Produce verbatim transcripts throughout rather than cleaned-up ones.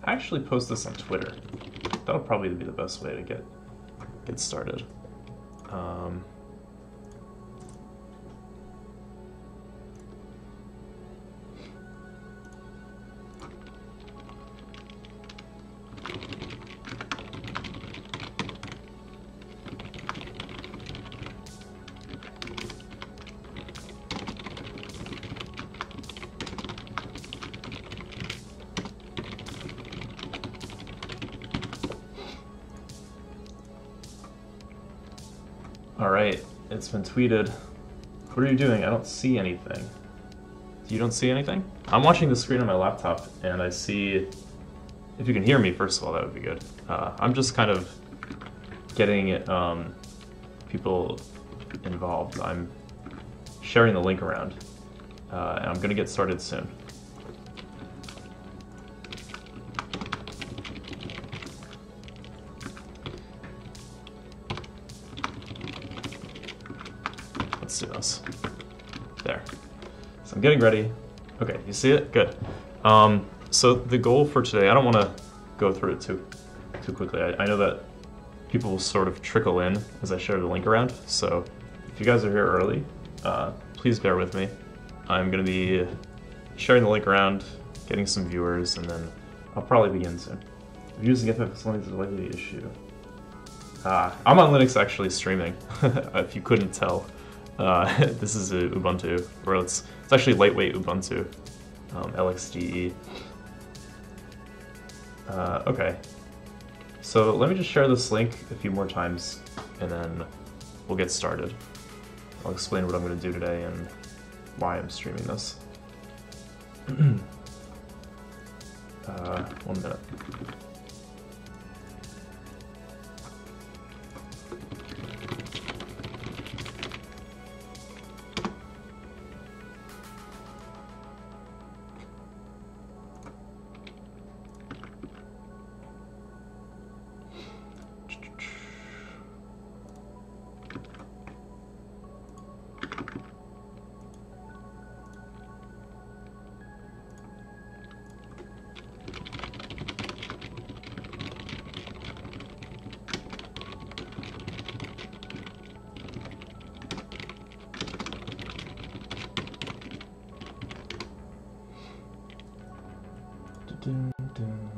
actually post this on Twitter. That'll probably be the best way to get get started. Um, All right, it's been tweeted. What are you doing? I don't see anything. You don't see anything? I'm watching the screen on my laptop and I see, if you can hear me, first of all, that would be good. Uh, I'm just kind of getting um, people involved. I'm sharing the link around uh, and I'm gonna get started soon. Let's do this. There. So I'm getting ready. Okay, you see it? Good. Um, so the goal for today, I don't want to go through it too too quickly. I, I know that people will sort of trickle in as I share the link around. So if you guys are here early, uh, please bear with me. I'm going to be sharing the link around, getting some viewers, and then I'll probably begin soon. If using F F S one is a likely issue. Ah, I'm on Linux actually streaming, if you couldn't tell. Uh, this is a Ubuntu, or it's, it's actually lightweight Ubuntu, um, L X D E. Uh, okay, so let me just share this link a few more times, and then we'll get started. I'll explain what I'm going to do today and why I'm streaming this. uh, one minute. Dun, dun.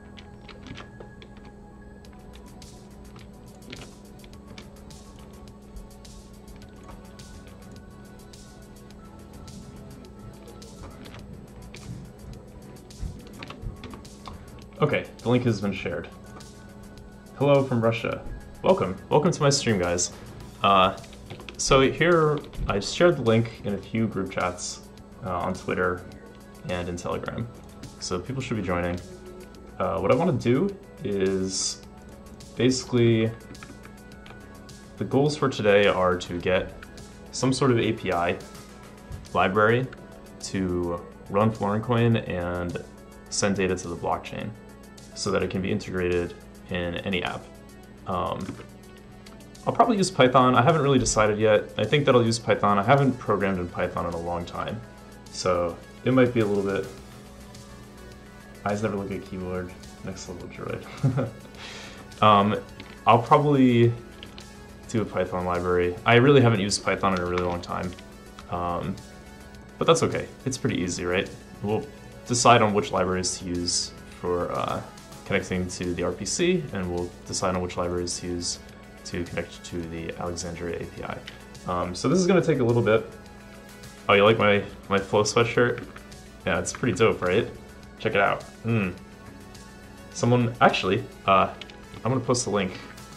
Okay, the link has been shared. Hello from Russia. Welcome. Welcome to my stream, guys. Uh, so here, I shared the link in a few group chats uh, on Twitter and in Telegram. So people should be joining. Uh, what I want to do is basically, the goals for today are to get some sort of A P I library to run Florincoin and send data to the blockchain so that it can be integrated in any app. Um, I'll probably use Python. I haven't really decided yet. I think that I'll use Python. I haven't programmed in Python in a long time, so it might be a little bit. Eyes never look at keyboard. Next level droid. um, I'll probably do a Python library. I really haven't used Python in a really long time, um, but that's okay. It's pretty easy, right? We'll decide on which libraries to use for uh, connecting to the R P C, and we'll decide on which libraries to use to connect to the Alexandria A P I. Um, so this is going to take a little bit. Oh, you like my, my Flow sweatshirt? Yeah, it's pretty dope, right? Check it out. Hmm. Someone, actually, uh, I'm gonna post the link.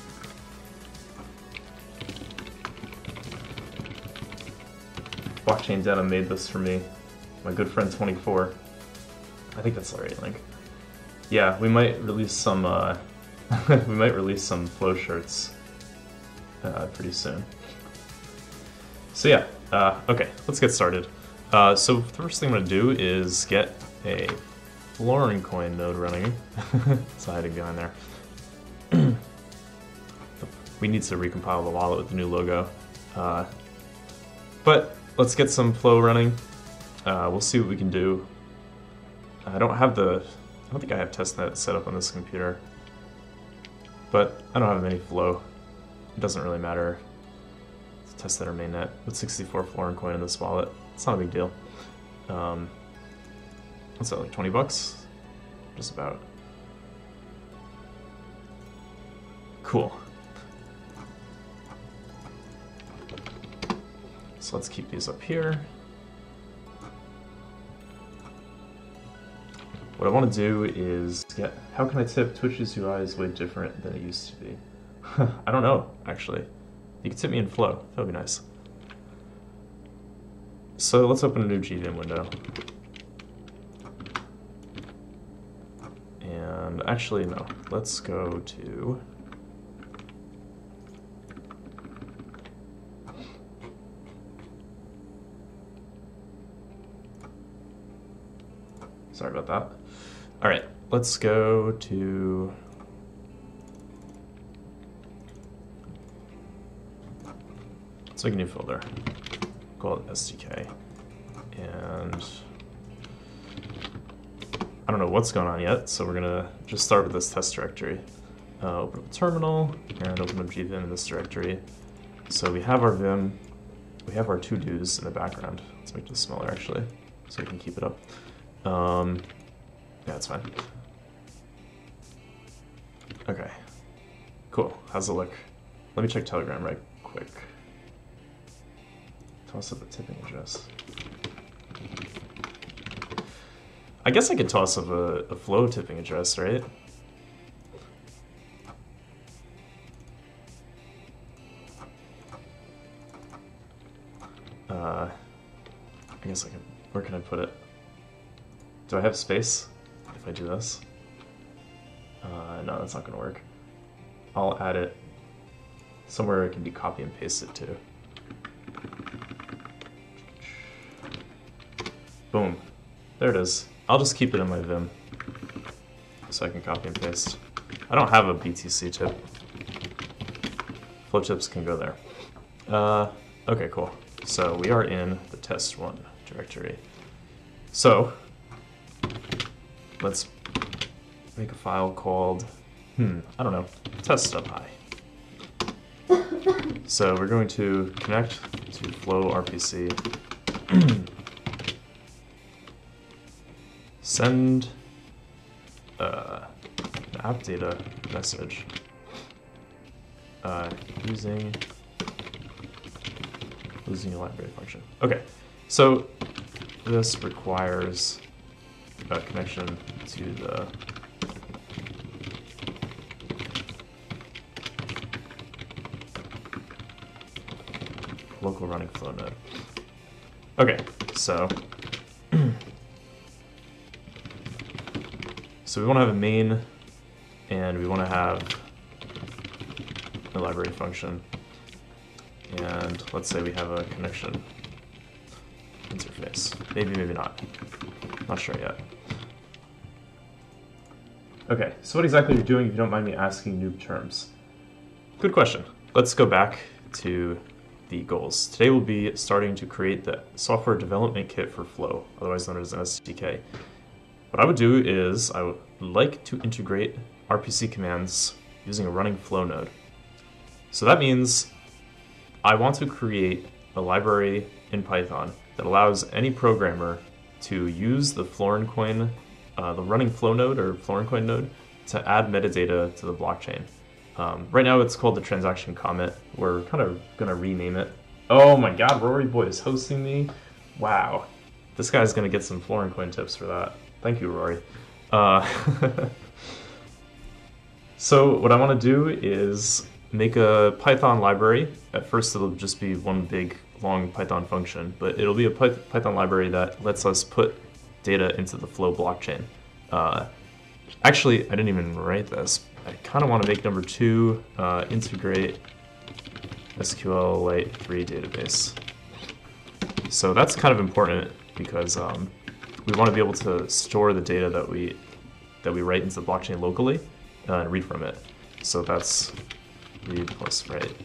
Blockchain Denim made this for me. My good friend twenty-four. I think that's the right link. Yeah, we might release some. Uh, we might release some Flow shirts uh, pretty soon. So yeah. Uh, okay, let's get started. Uh, so the first thing I'm gonna do is get a Florincoin node running. It's hiding behind there. We need to recompile the wallet with the new logo. Uh, but let's get some Flow running. Uh, we'll see what we can do. I don't have the I don't don't think I have testnet set up on this computer, but I don't have any flow. It doesn't really matter. It's testnet or mainnet with sixty-four Florin coin in this wallet. It's not a big deal. Um, what's that, like twenty bucks? Just about. Cool. So let's keep these up here. What I want to do is get, how can I tip? Twitch's U I is way different than it used to be. I don't know, actually. You can tip me in Flow, that would be nice. So let's open a new G Vim window. And actually, no, let's go to sorry about that. All right, let's go to let's make a new folder. Call it S D K. And I don't know what's going on yet, so we're gonna just start with this test directory. Uh, open up a terminal and open up G Vim in this directory. So we have our Vim, we have our to-dos in the background. Let's make this smaller actually, so we can keep it up. Um, yeah, it's fine. Okay, cool. How's it look? Let me check Telegram right quick. Toss up a tipping address. I guess I could toss up a, a flow tipping address, right? Uh, I guess I can. Where can I put it? Do I have space if I do this? Uh, no, that's not gonna work. I'll add it somewhere it can be copy and pasted to. Boom. There it is. I'll just keep it in my Vim so I can copy and paste. I don't have a B T C tip. Flow tips can go there. Uh, okay, cool. So we are in the test one directory. So let's make a file called, hmm, I don't know, test.py. So we're going to connect to flow R P C. Send uh, an app data message uh, using using a library function. Okay, so this requires a connection to the local running flow node. Okay, so so we want to have a main, and we want to have a library function, and let's say we have a connection interface. Maybe, maybe not. Not sure yet. Okay, so what exactly are you doing if you don't mind me asking noob terms? Good question. Let's go back to the goals. Today we'll be starting to create the software development kit for Flow, otherwise known as an S D K. What I would do is I would like to integrate R P C commands using a running flow node. So that means I want to create a library in Python that allows any programmer to use the Florin coin, uh, the running flow node or Florin coin node, to add metadata to the blockchain. Um, right now it's called the transaction comment. We're kind of gonna rename it. Oh my god, Rory Boy is hosting me. Wow, this guy's gonna get some Florin coin tips for that. Thank you, Rory. Uh, so what I want to do is make a Python library. At first it'll just be one big long Python function, but it'll be a Python library that lets us put data into the Flow blockchain. Uh, actually, I didn't even write this. I kind of want to make number two uh, integrate S Q L Lite three database. So that's kind of important because um, we want to be able to store the data that we that we write into the blockchain locally uh, and read from it. So that's read plus write.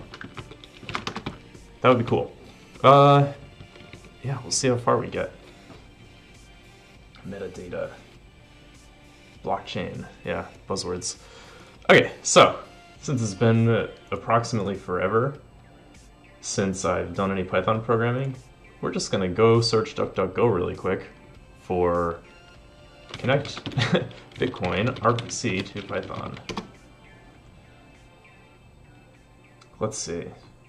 That would be cool. Uh, yeah, we'll see how far we get. Metadata. blockchain. Yeah, buzzwords. Okay, so since it's been uh, approximately forever since I've done any Python programming, we're just gonna go search DuckDuckGo really quick for connect Bitcoin R P C to Python. Let's see.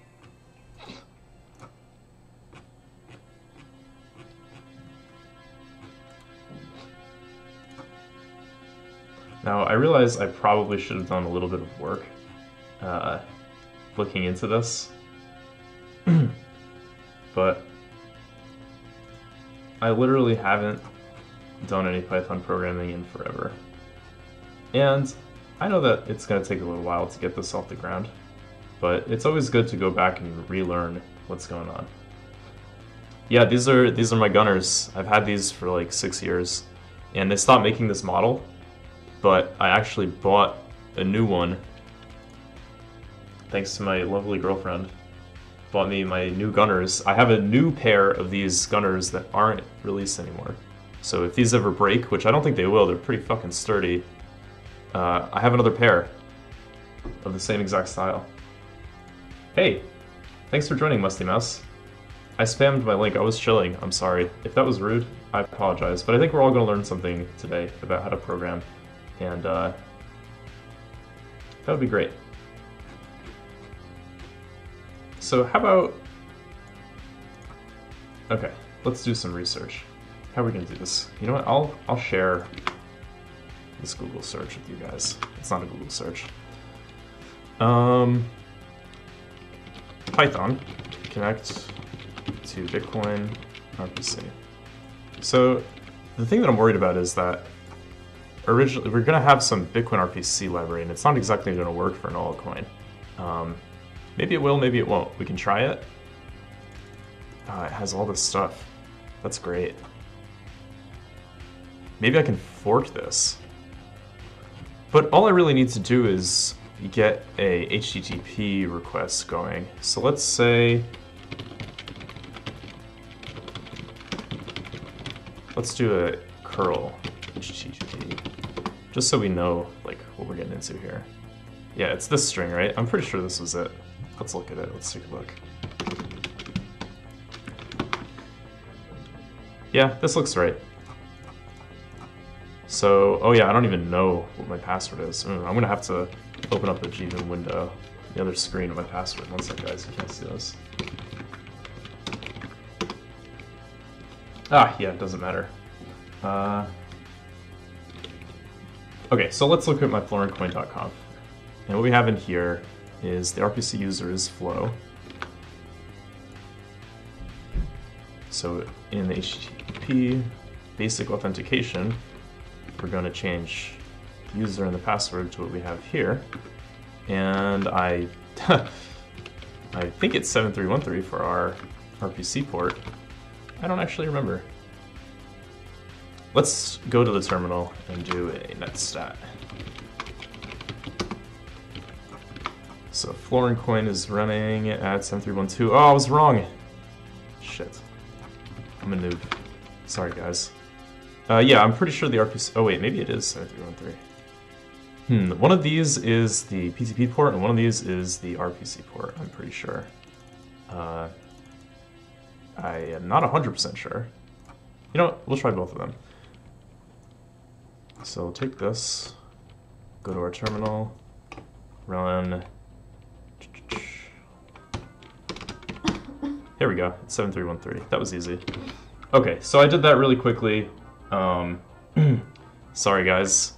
Now, I realize I probably should have done a little bit of work uh, looking into this, but I literally haven't done any Python programming in forever. And I know that it's going to take a little while to get this off the ground, but it's always good to go back and relearn what's going on. Yeah, these are these are my gunners. I've had these for like six years, and they stopped making this model, but I actually bought a new one thanks to my lovely girlfriend. Bought me my new gunners. I have a new pair of these gunners that aren't released anymore. So if these ever break, which I don't think they will, they're pretty fucking sturdy, uh, I have another pair of the same exact style. Hey, thanks for joining, Musty Mouse. I spammed my link, I was chilling, I'm sorry. If that was rude, I apologize. But I think we're all gonna learn something today about how to program, and uh, that would be great. So how about, okay, let's do some research. How are we gonna do this? You know what, I'll, I'll share this Google search with you guys. It's not a Google search. Um, Python, connect to Bitcoin R P C. So the thing that I'm worried about is that originally we're gonna have some Bitcoin R P C library, and it's not exactly gonna work for an altcoin. Um, maybe it will, maybe it won't. We can try it. Ah, it has all this stuff. That's great. Maybe I can fork this. But all I really need to do is get a H T T P request going. So let's say, let's do a curl H T T P, just so we know like what we're getting into here. Yeah, it's this string, right? I'm pretty sure this was it. Let's look at it. Let's take a look. Yeah, this looks right. So, oh yeah, I don't even know what my password is. I'm gonna have to open up the G V M window, the other screen of my password. One sec, guys, you can't see this. Ah, yeah, it doesn't matter. Uh, okay, so let's look at my florincoin dot conf. And what we have in here is the R P C user is Flo. So in the H T T P basic authentication, we're going to change the user and the password to what we have here. And I I think it's seven three one three for our R P C port. I don't actually remember. Let's go to the terminal and do a netstat. So florincoin is running at seven three one two. Oh, I was wrong. Shit. I'm a noob. Sorry, guys. Uh, yeah, I'm pretty sure the R P C... Oh wait, maybe it is seven three one three. Hmm, one of these is the P T P port, and one of these is the R P C port, I'm pretty sure. Uh, I am not one hundred percent sure. You know what, we'll try both of them. So we'll take this, go to our terminal, run... Here we go, it's seven three one three. That was easy. Okay, so I did that really quickly. Um, sorry guys.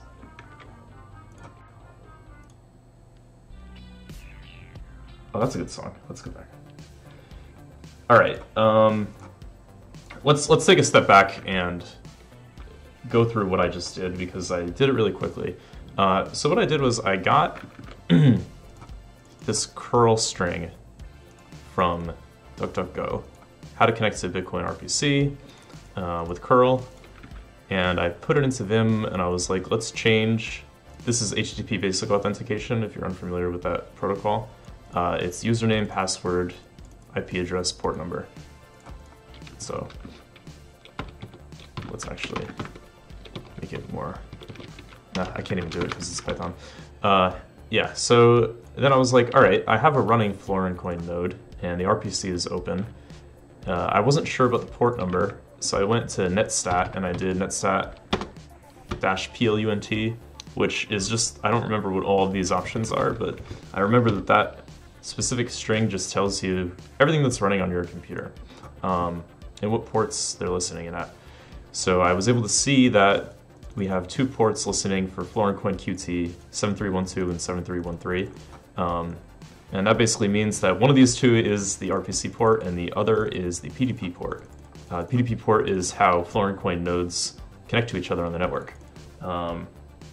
Oh, that's a good song. Let's go back. All right. Um, let's let's take a step back and go through what I just did, because I did it really quickly. Uh, so what I did was I got this curl string from DuckDuckGo, how to connect to Bitcoin R P C uh, with curl. And I put it into Vim, and I was like, let's change. This is H T T P basic authentication, if you're unfamiliar with that protocol. Uh, it's username, password, I P address, port number. So let's actually make it more Nah, I can't even do it because it's Python. Uh, yeah, so then I was like, all right, I have a running Florin coin node, and the R P C is open. Uh, I wasn't sure about the port number, so I went to netstat and I did netstat dash plunt, which is just, I don't remember what all of these options are, but I remember that that specific string just tells you everything that's running on your computer um, and what ports they're listening in at. So I was able to see that we have two ports listening for Florin Coin Q T, seven three one two and seven three one three. Um, And that basically means that one of these two is the R P C port and the other is the P D P port. Uh, P D P port is how Florin coin nodes connect to each other on the network. Um,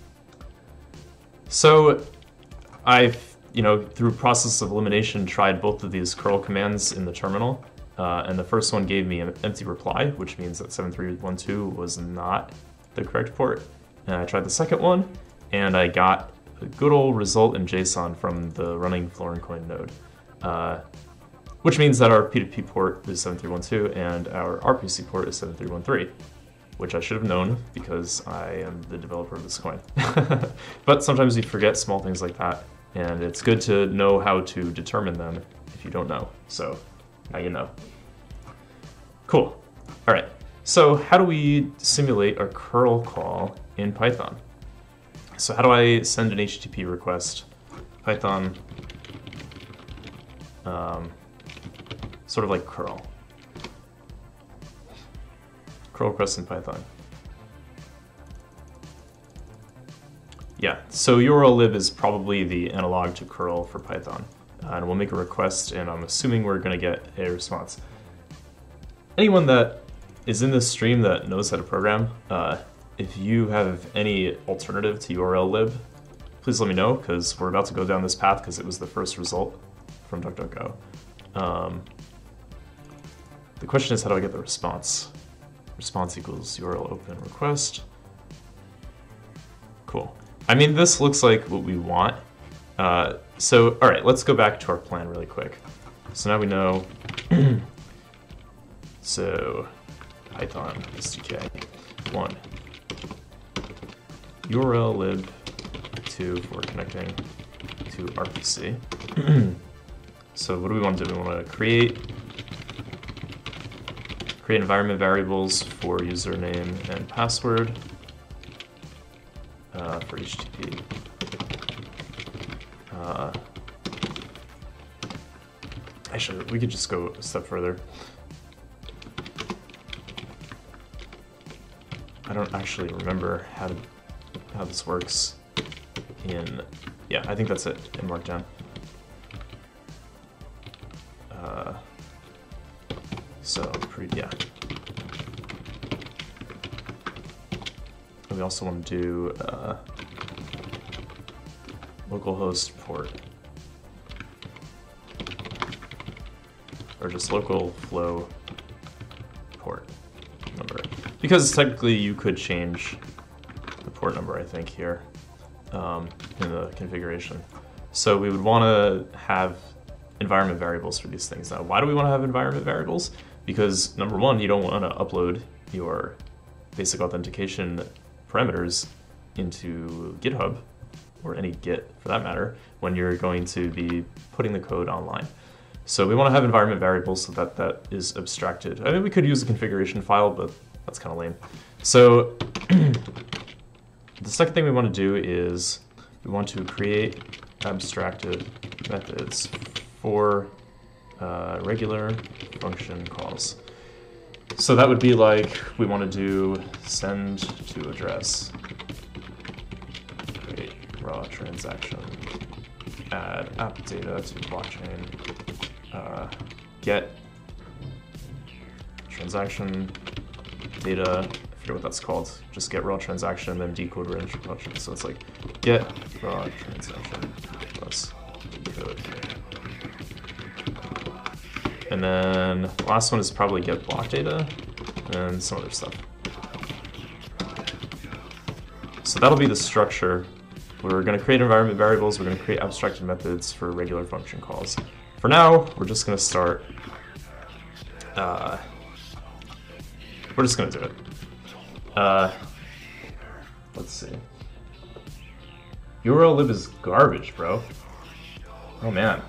so I've, you know, through process of elimination, tried both of these curl commands in the terminal. Uh, and the first one gave me an empty reply, which means that seven three one two was not the correct port. And I tried the second one, and I got a good old result in JSON from the running Florin coin node, uh, which means that our P D P port is seven three one two and our R P C port is seven three one three, which I should have known because I am the developer of this coin. But sometimes you forget small things like that, and it's good to know how to determine them if you don't know. So now you know. Cool. All right. So how do we simulate a curl call in Python? So how do I send an H T T P request? Python, um, sort of like curl. Curl request in Python. Yeah, so U R L lib is probably the analog to curl for Python. Uh, and we'll make a request, and I'm assuming we're gonna get a response. Anyone that is in this stream that knows how to program, uh, if you have any alternative to U R L lib, please let me know, because we're about to go down this path because it was the first result from DuckDuckGo. Um, the question is, how do I get the response? Response equals U R L open request. Cool. I mean, this looks like what we want. Uh, so, all right, let's go back to our plan really quick. So now we know, so Python S D K, one. U R L lib two for connecting to R P C. So what do we want to do? We want to create create environment variables for username and password uh, for H T T P. Uh, actually, we could just go a step further. I don't actually remember how to how this works in, yeah, I think that's it in Markdown. Uh, so, pretty, yeah. And we also want to do uh, localhost port, or just local flow port number, because technically you could change the port number, I think, here um, in the configuration. So we would want to have environment variables for these things. Now, why do we want to have environment variables? Because number one, you don't want to upload your basic authentication parameters into GitHub, or any Git for that matter, when you're going to be putting the code online. So we want to have environment variables so that that is abstracted. I mean, we could use a configuration file, but that's kind of lame. So the second thing we want to do is we want to create abstracted methods for uh, regular function calls. So that would be like, we want to do send to address, create raw transaction, add app data to blockchain, uh, get transaction data, I forget what that's called, just get raw transaction and then decode range function. So it's like get raw transaction plus decode. And then the last one is probably get block data and some other stuff. So that'll be the structure. We're going to create environment variables, we're going to create abstracted methods for regular function calls. For now, we're just going to start, uh, we're just going to do it. Uh, let's see. U R L lib is garbage, bro. Oh man.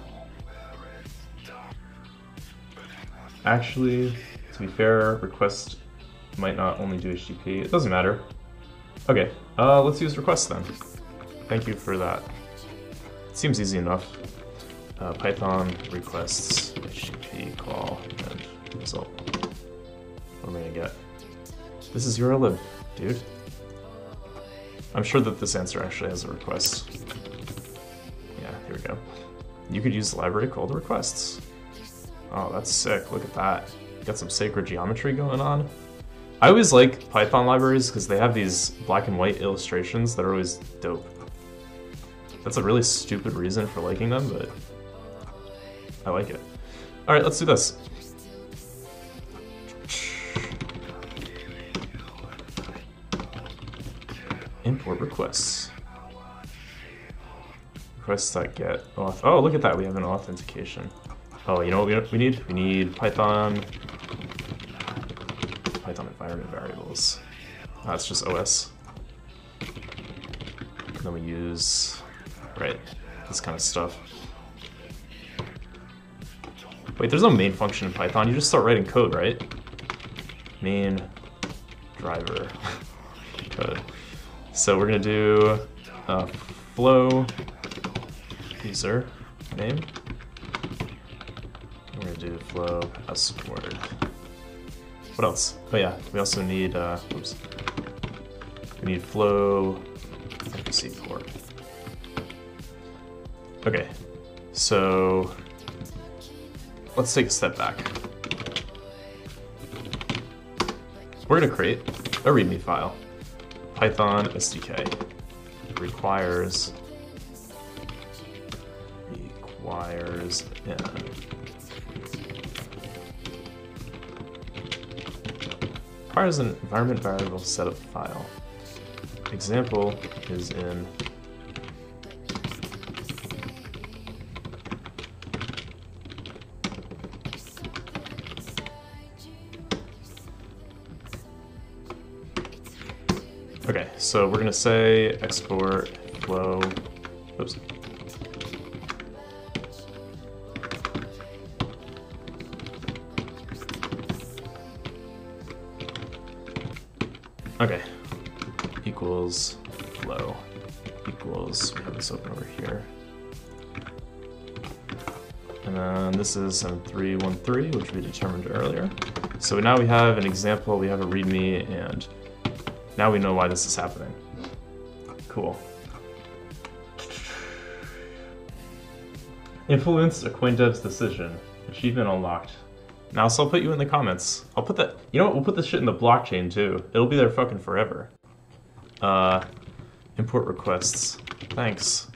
Actually, to be fair, request might not only do H T T P. It doesn't matter. Okay, uh, let's use request then. Thank you for that. Seems easy enough. Uh, Python requests H T T P call and result. What am I gonna get? This is U R L lib, dude. I'm sure that this answer actually has a request. Yeah, here we go. You could use the library called requests. Oh, that's sick. Look at that. Got some sacred geometry going on. I always like Python libraries because they have these black and white illustrations that are always dope. That's a really stupid reason for liking them, but I like it. All right, let's do this. Import requests. Requests.get auth. Oh, look at that. We have an authentication. Oh, you know what we need? We need Python. Python environment variables. Oh, it's just O S. And then we use, right, this kind of stuff. Wait, there's no main function in Python. You just start writing code, right? Main driver code. So we're gonna do uh, flow user name. We're gonna do flow password. What else? Oh yeah, we also need, uh, oops. We need flow F P C port. Okay, so let's take a step back. We're gonna create a README file. Python S D K requires requires yeah. requires an environment variable setup file. Example is in okay, so we're gonna say export flow. Oops. Okay, equals flow equals, we have this open over here. And then this is seven three one three, which we determined earlier. So now we have an example, we have a README, and now we know why this is happening. Cool. Influenced a CoinDev's decision. Achievement unlocked. Now, so I'll put you in the comments. I'll put that, you know what, we'll put this shit in the blockchain too. It'll be there fucking forever. Uh, import requests. Thanks.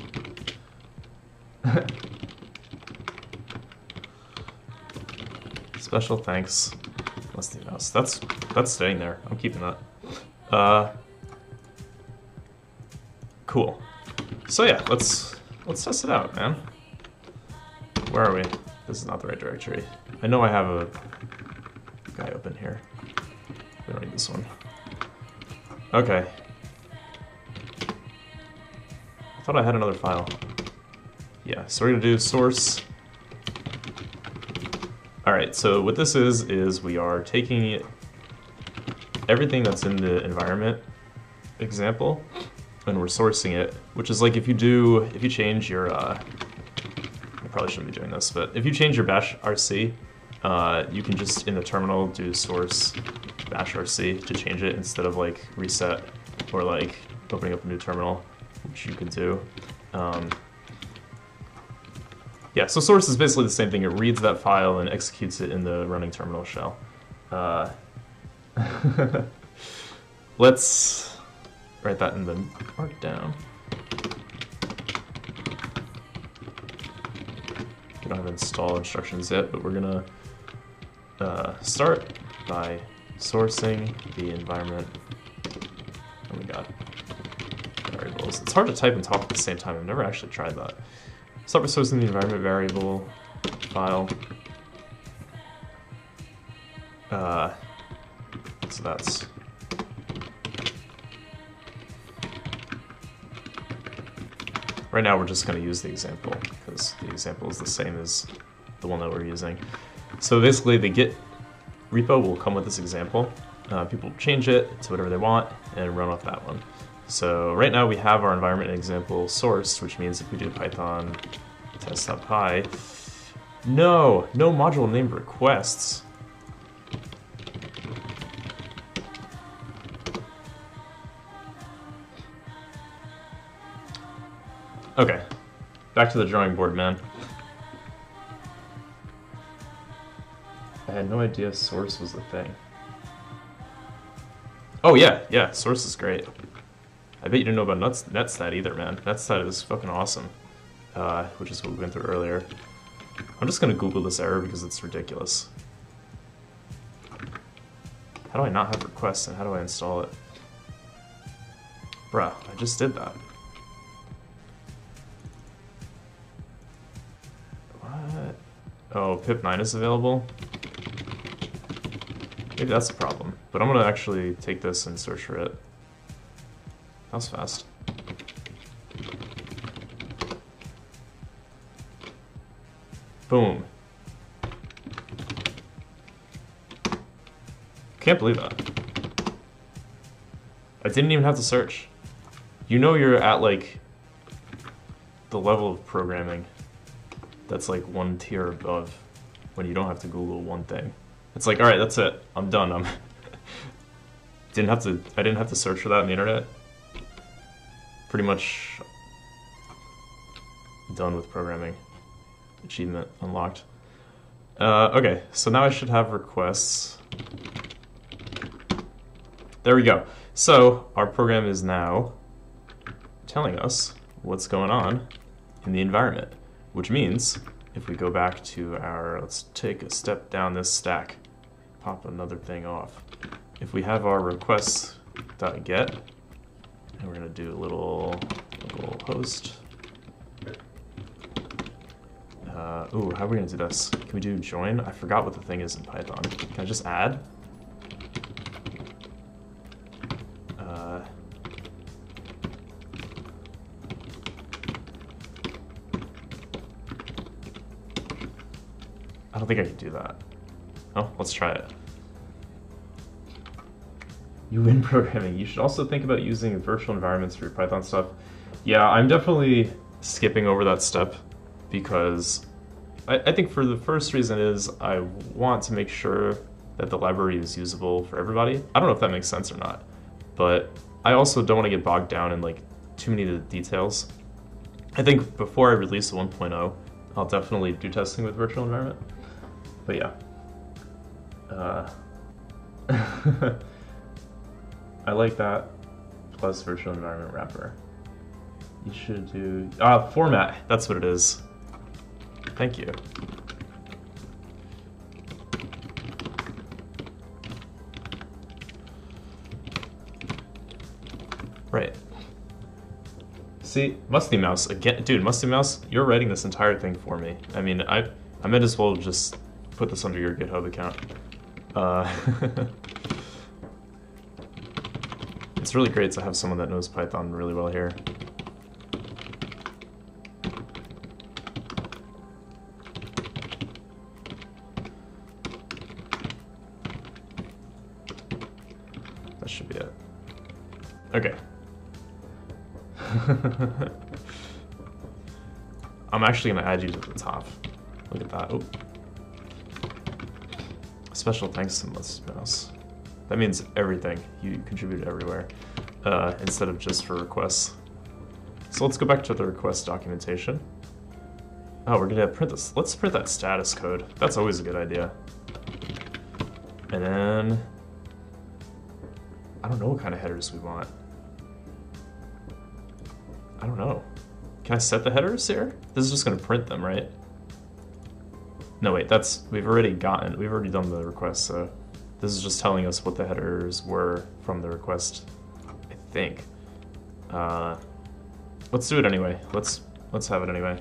Special thanks. What's the mouse? That's, that's staying there. I'm keeping that. Uh, cool. So yeah, let's, let's test it out, man. Where are we? This is not the right directory. I know I have a guy open here. We don't need this one. Okay. I thought I had another file. Yeah, so we're gonna do source. Alright, so what this is, is we are taking everything that's in the environment example, and we're sourcing it, which is like if you do, if you change your, uh, I probably shouldn't be doing this, but if you change your bash R C, uh, you can just in the terminal do source bash R C to change it instead of like reset or like opening up a new terminal, which you could do. Um, yeah, so source is basically the same thing. It reads that file and executes it in the running terminal shell. Uh, let's write that in the markdown. We don't have install instructions yet, but we're gonna uh, start by sourcing the environment. Oh my god, variables. It's hard to type and talk at the same time. I've never actually tried that. Start by sourcing the environment variable file. Uh, so that's right now we're just going to use the example because the example is the same as the one that we're using. So basically the Git repo will come with this example. Uh, people change it to whatever they want and run off that one. So right now we have our environment example sourced, which means if we do python test.py, no, no module named requests. Okay, back to the drawing board, man. I had no idea source was a thing. Oh yeah, yeah, source is great. I bet you didn't know about nuts, netstat either, man. Netstat is fucking awesome, uh, which is what we went through earlier. I'm just gonna Google this error because it's ridiculous. How do I not have requests and how do I install it? Bruh, I just did that. What? Oh, pip nine is available? Maybe that's the problem. But I'm gonna actually take this and search for it. That was fast. Boom. Can't believe that. I didn't even have to search. You know you're at like the level of programming that's like one tier above when you don't have to Google one thing. It's like, all right, that's it. I'm done. I'm didn't have to. I didn't have to search for that on the internet. Pretty much done with programming. Achievement unlocked. Uh, okay, so now I should have requests. There we go. So our program is now telling us what's going on in the environment, which means if we go back to our, let's take a step down this stack, pop another thing off. If we have our requests.get, and we're gonna do a little local host. Uh, ooh, how are we gonna do this? Can we do join? I forgot what the thing is in Python. Can I just add? Uh, I don't think I can do that. Oh, let's try it. You win programming. You should also think about using virtual environments for your Python stuff. Yeah, I'm definitely skipping over that step because I, I think for the first reason is I want to make sure that the library is usable for everybody. I don't know if that makes sense or not, but I also don't want to get bogged down in like too many of the details. I think before I release the one point oh, I'll definitely do testing with virtual environment. But yeah. Uh, I like that, plus virtual environment wrapper. You should do, ah, format, that's what it is. Thank you. Right. See, Musty Mouse, again, dude, Musty Mouse, you're writing this entire thing for me. I mean, I, I might as well just put this under your GitHub account. Uh, It's really great to have someone that knows Python really well here. That should be it. Okay. I'm actually going to add you to the top. Look at that. Oh. Special thanks to Musty Mouse. That means everything. You contribute everywhere, uh, instead of just for requests. So let's go back to the request documentation. Oh, we're gonna print this. Let's print that status code. That's always a good idea. And then, I don't know what kind of headers we want. I don't know. Can I set the headers here? This is just gonna print them, right? No, wait, that's, we've already gotten, we've already done the request, so. This is just telling us what the headers were from the request, I think. Uh, let's do it anyway. Let's let's have it anyway.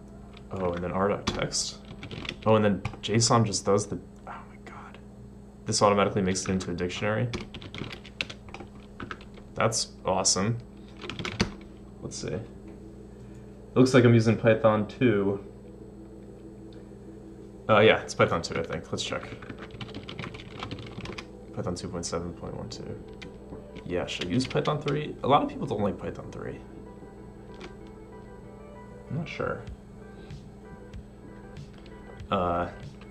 Oh, and then r.text. Oh, and then JSON just does the. Oh my god, this automatically makes it into a dictionary. That's awesome. Let's see. It looks like I'm using Python two. Uh, yeah, it's Python two, I think. Let's check. Python two point seven point twelve. Yeah, should I use Python three? A lot of people don't like Python three. I'm not sure. Uh,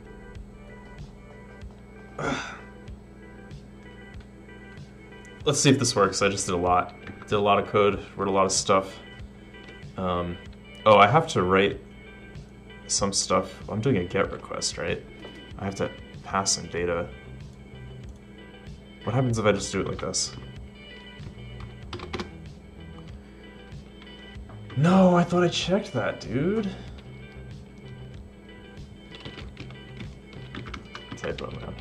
let's see if this works. I just did a lot. Did a lot of code, wrote a lot of stuff. Um, oh, I have to write some stuff. I'm doing a GET request, right? I have to pass some data. What happens if I just do it like this? No, I thought I checked that, dude. Typo, man.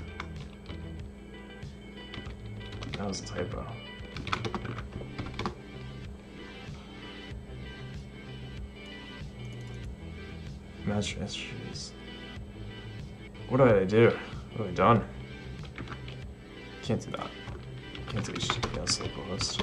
That was a typo. Master histories. What did I do? What have I done? Can't do that. Can't do H T T P S localhost.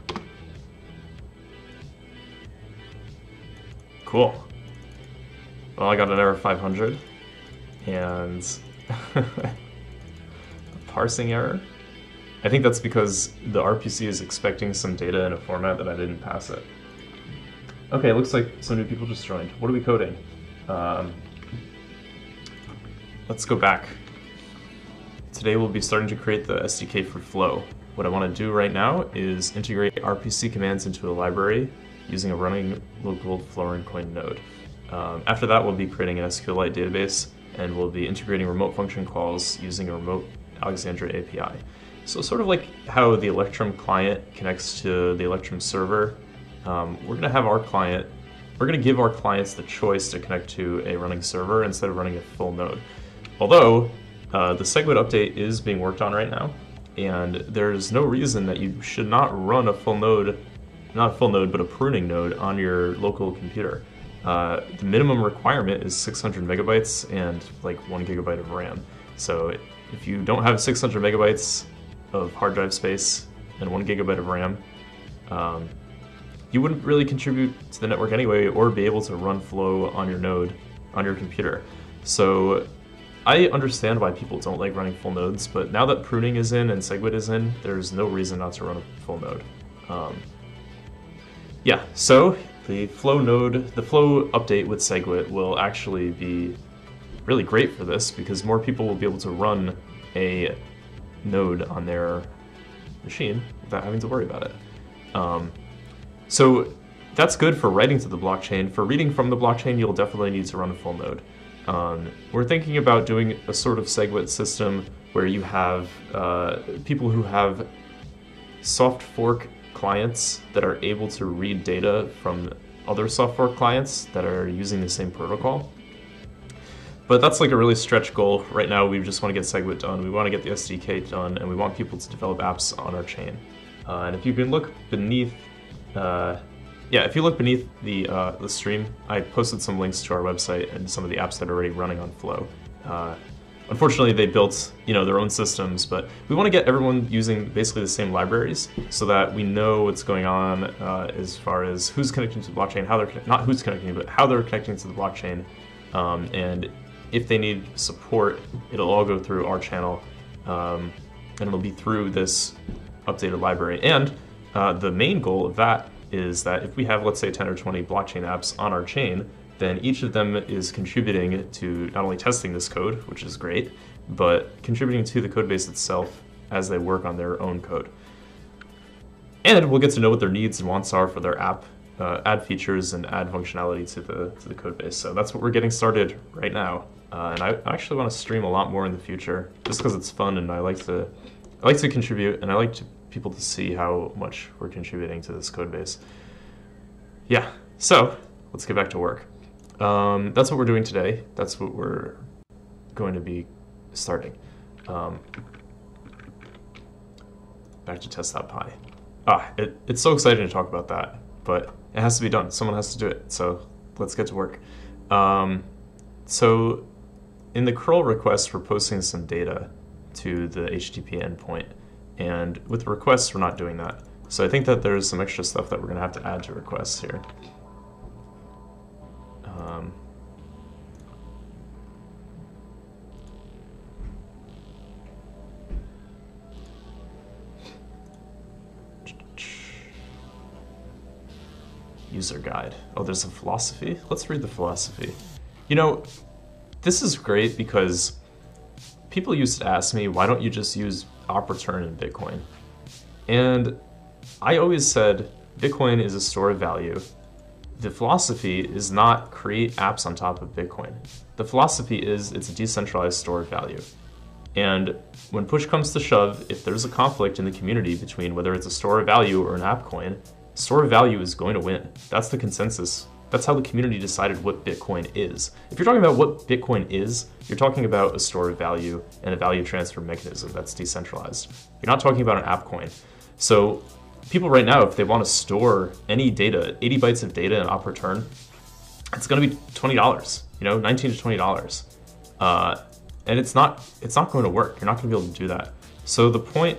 Cool. Well, I got an error five hundred and a parsing error. I think that's because the R P C is expecting some data in a format that I didn't pass it. Okay, looks like some new people just joined. What are we coding? Um, let's go back. Today we'll be starting to create the S D K for Flow. What I want to do right now is integrate R P C commands into a library using a running local Florin coin node. Um, after that, we'll be creating an S Q Lite database, and we'll be integrating remote function calls using a remote Alexandria A P I. So sort of like how the Electrum client connects to the Electrum server, um, we're going to have our client, we're going to give our clients the choice to connect to a running server instead of running a full node. Although, uh, the SegWit update is being worked on right now, and there's no reason that you should not run a full node, not a full node, but a pruning node on your local computer. Uh, the minimum requirement is six hundred megabytes and like one gigabyte of RAM. So if you don't have six hundred megabytes of hard drive space and one gigabyte of RAM, um, you wouldn't really contribute to the network anyway or be able to run Flow on your node, on your computer. So I understand why people don't like running full nodes, but now that pruning is in and SegWit is in, there's no reason not to run a full node. Um, yeah, so the Flow node, the Flow update with SegWit will actually be really great for this because more people will be able to run a node on their machine without having to worry about it. Um, so that's good for writing to the blockchain. For reading from the blockchain, you'll definitely need to run a full node. Um, we're thinking about doing a sort of SegWit system where you have uh, people who have soft fork clients that are able to read data from other soft fork clients that are using the same protocol. But that's like a really stretch goal. Right now, we just want to get SegWit done. We want to get the S D K done, and we want people to develop apps on our chain. Uh, and if you can look beneath, uh, yeah, if you look beneath the uh, the stream, I posted some links to our website and some of the apps that are already running on Flow. Uh, unfortunately, they built you know their own systems, but we want to get everyone using basically the same libraries so that we know what's going on uh, as far as who's connecting to the blockchain, how they're not who's connecting, but how they're connecting to the blockchain, um, and if they need support, it'll all go through our channel, um, and it'll be through this updated library. And uh, the main goal of that is that if we have, let's say, ten or twenty blockchain apps on our chain, then each of them is contributing to not only testing this code, which is great, but contributing to the code base itself as they work on their own code. And we'll get to know what their needs and wants are for their app, uh, add features and add functionality to the to the code base. So that's what we're getting started right now. Uh, and I actually want to stream a lot more in the future, just because it's fun and I like to, I like to contribute, and I like to, people to see how much we're contributing to this code base. Yeah, so let's get back to work. Um, that's what we're doing today. That's what we're going to be starting. Um, back to test.py. Ah, it, it's so exciting to talk about that, but it has to be done. Someone has to do it, so let's get to work. Um, so in the curl request, we're posting some data to the H T T P endpoint. And with requests, we're not doing that. So I think that there's some extra stuff that we're going to have to add to requests here. Um, User guide. Oh, there's a philosophy? Let's read the philosophy. You know, this is great because people used to ask me, why don't you just use op return in Bitcoin? And I always said, Bitcoin is a store of value. The philosophy is not create apps on top of Bitcoin. The philosophy is it's a decentralized store of value. And when push comes to shove, if there's a conflict in the community between whether it's a store of value or an app coin, store of value is going to win. That's the consensus. That's how the community decided what Bitcoin is. If you're talking about what Bitcoin is, you're talking about a store of value and a value transfer mechanism that's decentralized. You're not talking about an app coin. So people right now, if they want to store any data, eighty bytes of data in op return, it's going to be twenty dollars, you know, nineteen to twenty dollars. Uh, and it's not, it's not going to work. You're not going to be able to do that. So the point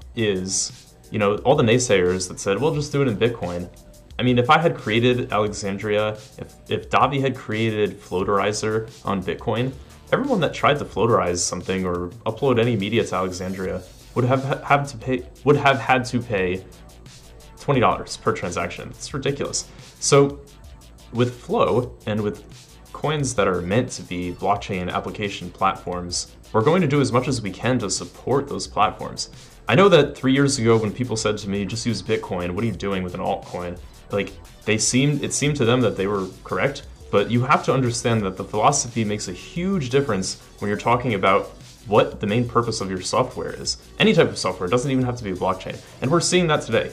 is, you know, all the naysayers that said, well, just do it in Bitcoin. I mean, if I had created Alexandria, if, if Davi had created Floaterizer on Bitcoin, everyone that tried to floaterize something or upload any media to Alexandria would have had to pay, would have had to pay twenty dollars per transaction. It's ridiculous. So with Flow and with coins that are meant to be blockchain application platforms, we're going to do as much as we can to support those platforms. I know that three years ago when people said to me, just use Bitcoin, what are you doing with an altcoin? Like, they seemed, it seemed to them that they were correct, but you have to understand that the philosophy makes a huge difference when you're talking about what the main purpose of your software is. Any type of software, it doesn't even have to be a blockchain. And we're seeing that today.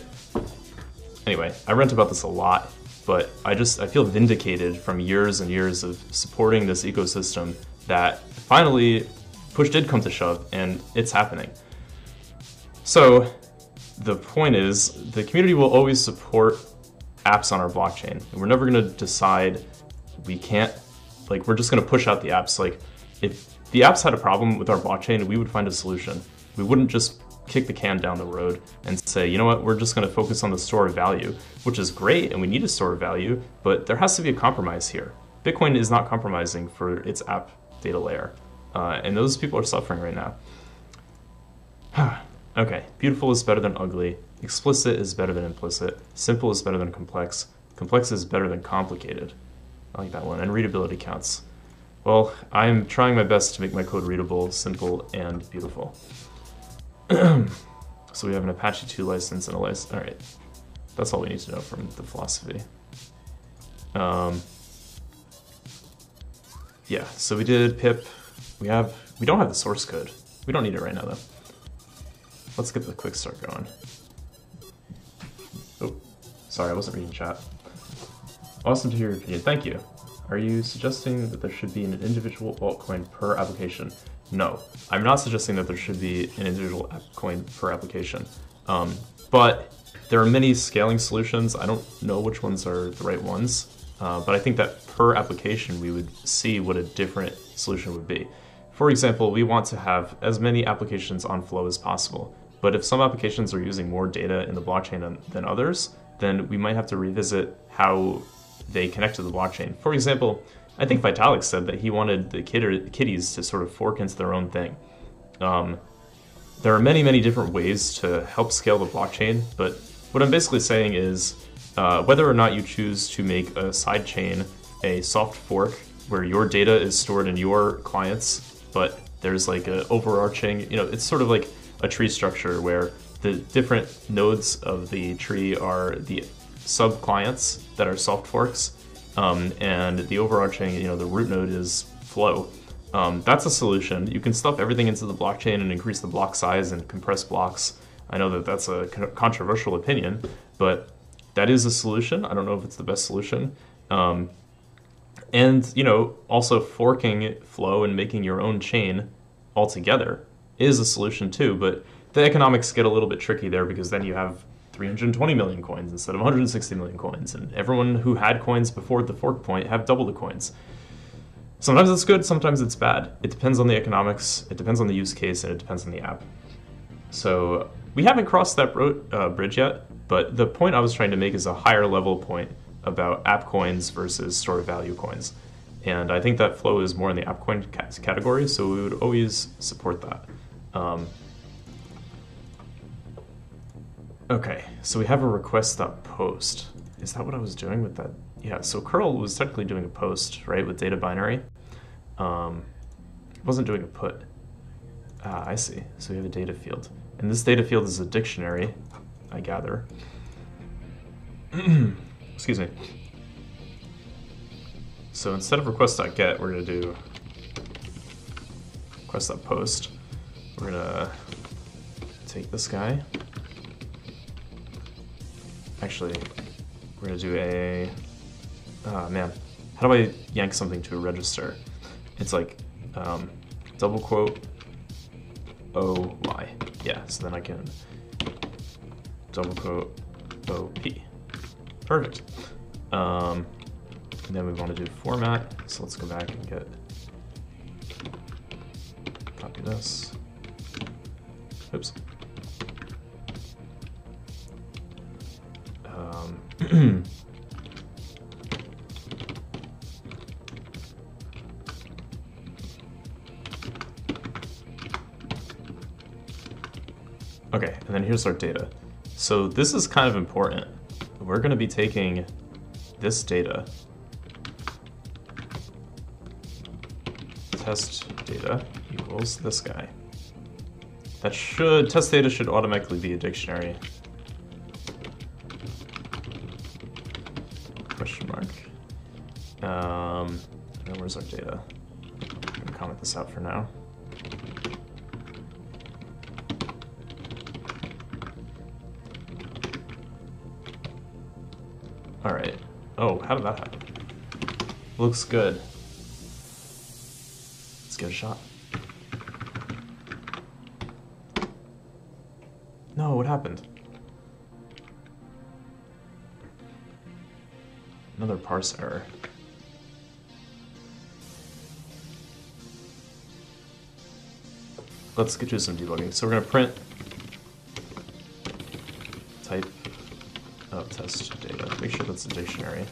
Anyway, I rant about this a lot, but I just, I feel vindicated from years and years of supporting this ecosystem that finally push did come to shove and it's happening. So the point is, the community will always support apps on our blockchain. And we're never gonna decide we can't, like, we're just gonna push out the apps. Like, if the apps had a problem with our blockchain, we would find a solution. We wouldn't just kick the can down the road and say, you know what, we're just gonna focus on the store of value, which is great, and we need a store of value, but there has to be a compromise here. Bitcoin is not compromising for its app data layer. Uh, and those people are suffering right now. Okay, beautiful is better than ugly. Explicit is better than implicit. Simple is better than complex. Complex is better than complicated. I like that one. And readability counts. Well, I'm trying my best to make my code readable, simple, and beautiful. So we have an Apache two license and a license. All right, that's all we need to know from the philosophy. Um, yeah, so we did pip. We have, we don't have the source code. We don't need it right now though. Let's get the quick start going. Oh, sorry, I wasn't reading chat. Awesome to hear your opinion. Thank you. Are you suggesting that there should be an individual altcoin per application? No, I'm not suggesting that there should be an individual coin per application. Um, but there are many scaling solutions. I don't know which ones are the right ones, uh, but I think that per application we would see what a different solution would be. For example, we want to have as many applications on Flow as possible. But if some applications are using more data in the blockchain than others, then we might have to revisit how they connect to the blockchain. For example, I think Vitalik said that he wanted the kitties to sort of fork into their own thing. Um, there are many, many different ways to help scale the blockchain, but what I'm basically saying is uh, whether or not you choose to make a sidechain a soft fork where your data is stored in your clients, but there's like an overarching, you know, it's sort of like a tree structure where the different nodes of the tree are the sub-clients that are soft forks, um, and the overarching, you know, the root node is Flow. Um, that's a solution. You can stuff everything into the blockchain and increase the block size and compress blocks. I know that that's a controversial opinion, but that is a solution. I don't know if it's the best solution. Um, and, you know, also forking Flow and making your own chain altogether is a solution too, but the economics get a little bit tricky there because then you have three hundred twenty million coins instead of one hundred sixty million coins, and everyone who had coins before the fork point have double the coins. Sometimes it's good, sometimes it's bad. It depends on the economics, it depends on the use case, and it depends on the app. So we haven't crossed that bro uh, bridge yet, but the point I was trying to make is a higher level point about app coins versus store of value coins. And I think that Flow is more in the app coin category, so we would always support that. Um, okay, so we have a request.post. Is that what I was doing with that? Yeah, so curl was technically doing a post, right, with data binary. Um, it wasn't doing a put. Ah, I see. So we have a data field. And this data field is a dictionary, I gather. Excuse me. So instead of request.get, we're going to do request.post. We're going to take this guy. Actually, we're going to do a... Ah, man. How do I yank something to a register? It's like um, double quote O Y. Yeah, so then I can double quote O P. Perfect. Um, and then we want to do format, so let's go back and get, copy this. Oops. Um, Okay, and then here's our data. So this is kind of important. We're going to be taking this data, test data equals this guy. That should, test data should automatically be a dictionary. Question mark. Um, and then where's our data? I'm going to comment this out for now. All right. Oh, how did that happen? Looks good. Let's get a shot. No, what happened? Another parse error. Let's get to some debugging. So we're gonna print type of test data. Make sure that's a dictionary.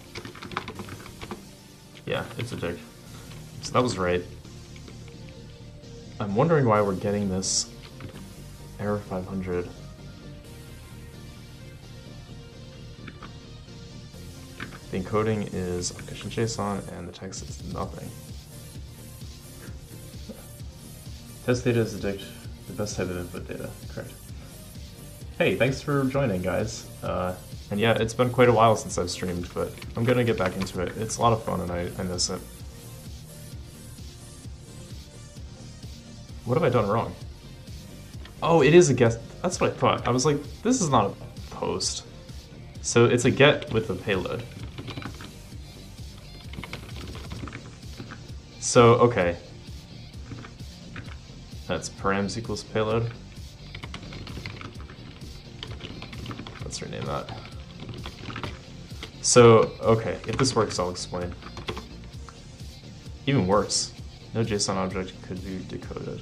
Yeah, it's a dic. So that was right. I'm wondering why we're getting this error five hundred. The encoding is efficient JSON and the text is nothing. Test data is the, the best type of input data, correct. Hey, thanks for joining, guys. Uh, and yeah, it's been quite a while since I've streamed, but I'm gonna get back into it. It's a lot of fun and I, I miss it. What have I done wrong? Oh, it is a get. That's what I thought. I was like, this is not a post. So it's a get with a payload. So, okay. That's params equals payload. Let's rename that. So, okay, if this works, I'll explain. Even worse, no JSON object could be decoded.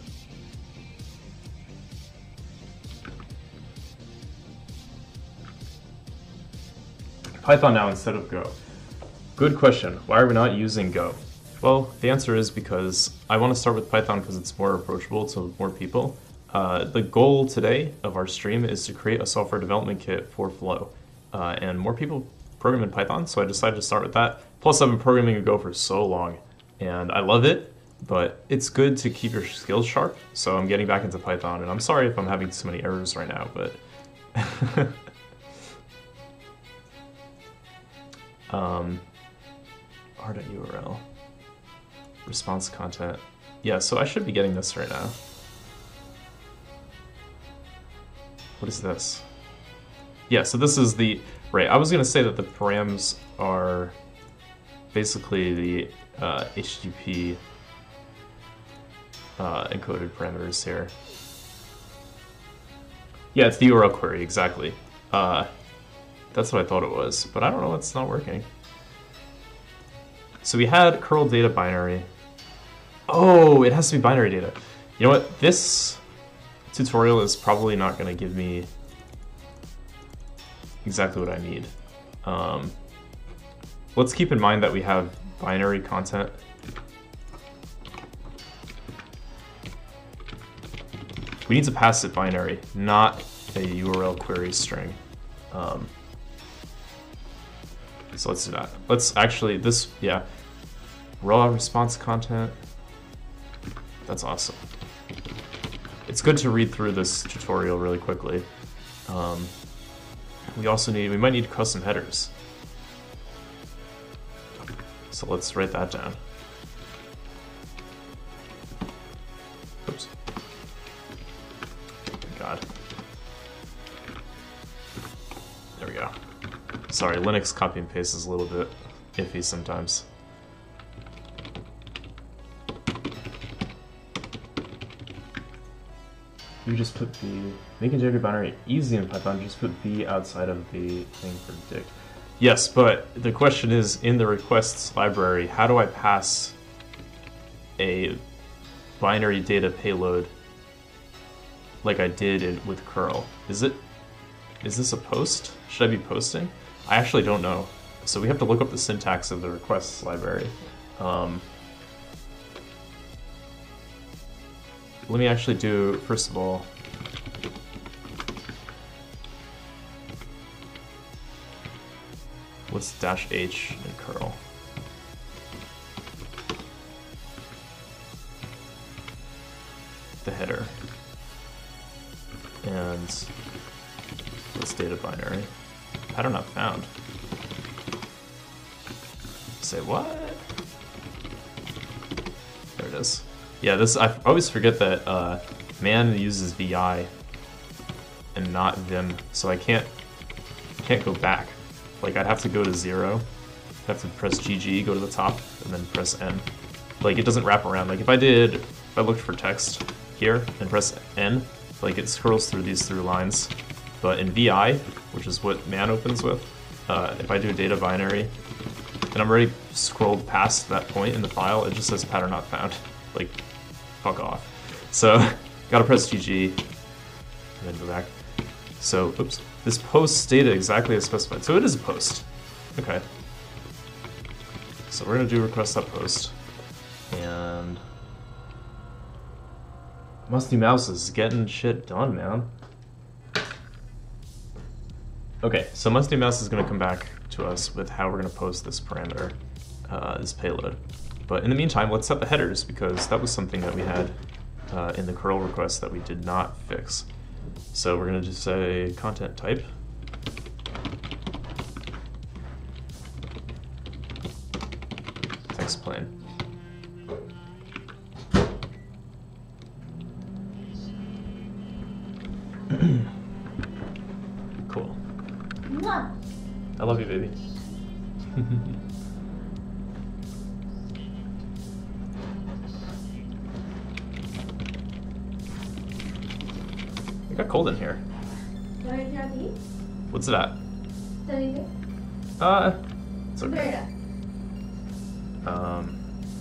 Python now instead of Go. Good question. Why are we not using Go? Well, the answer is because I want to start with Python because it's more approachable to more people. Uh, the goal today of our stream is to create a software development kit for Flow. Uh, and more people program in Python, so I decided to start with that. Plus, I've been programming in Go for so long, and I love it, but it's good to keep your skills sharp, so I'm getting back into Python, and I'm sorry if I'm having so many errors right now, but... um, r.url. Response content. Yeah, so I should be getting this right now. What is this? Yeah, so this is the, right, I was gonna say that the params are basically the uh, H T T P uh, encoded parameters here. Yeah, it's the U R L query, exactly. Uh, that's what I thought it was, but I don't know what's not working. So we had curl data binary, Oh, it has to be binary data. You know what? This tutorial is probably not going to give me exactly what I need. Um, let's keep in mind that we have binary content. We need to pass it binary, not a U R L query string. Um, so let's do that. Let's actually, this, yeah, raw response content. That's awesome. It's good to read through this tutorial really quickly. Um, we also need, we might need custom headers. So let's write that down. Oops. God. There we go. Sorry, Linux copy and paste is a little bit iffy sometimes. You just put the make integer binary easy in Python. Just put b outside of the thing for dict. Yes, but the question is, in the requests library, how do I pass a binary data payload like I did in, with curl? Is it is this a post? Should I be posting? I actually don't know. So we have to look up the syntax of the requests library. Um, Let me actually do, first of all, what's dash H in curl? The header. And what's data binary? Pattern not found. Say what? There it is. Yeah, this I always forget that uh, man uses V I and not Vim, so I can't can't go back. Like I'd have to go to zero, I'd have to press G G, go to the top, and then press N. Like it doesn't wrap around. Like if I did, if I looked for text here and press N, like it scrolls through these through lines. But in V I, which is what man opens with, uh, if I do data binary, and I'm already scrolled past that point in the file, it just says pattern not found. Like, fuck off. So, gotta press G G, and then go back. So, oops, this posts data exactly as specified. So it is a post. Okay. So we're gonna do request.post, and Musty Mouse is getting shit done, man. Okay, so Musty Mouse is gonna come back to us with how we're gonna post this parameter, uh, this payload. But in the meantime, let's set the headers, because that was something that we had uh, in the curl request that we did not fix. So we're gonna just say content type. Text plain. Cool. Mwah. I love you, baby. It got cold in here. You want to try these? What's it at? seventy-six? Uh, it's okay. There. Um,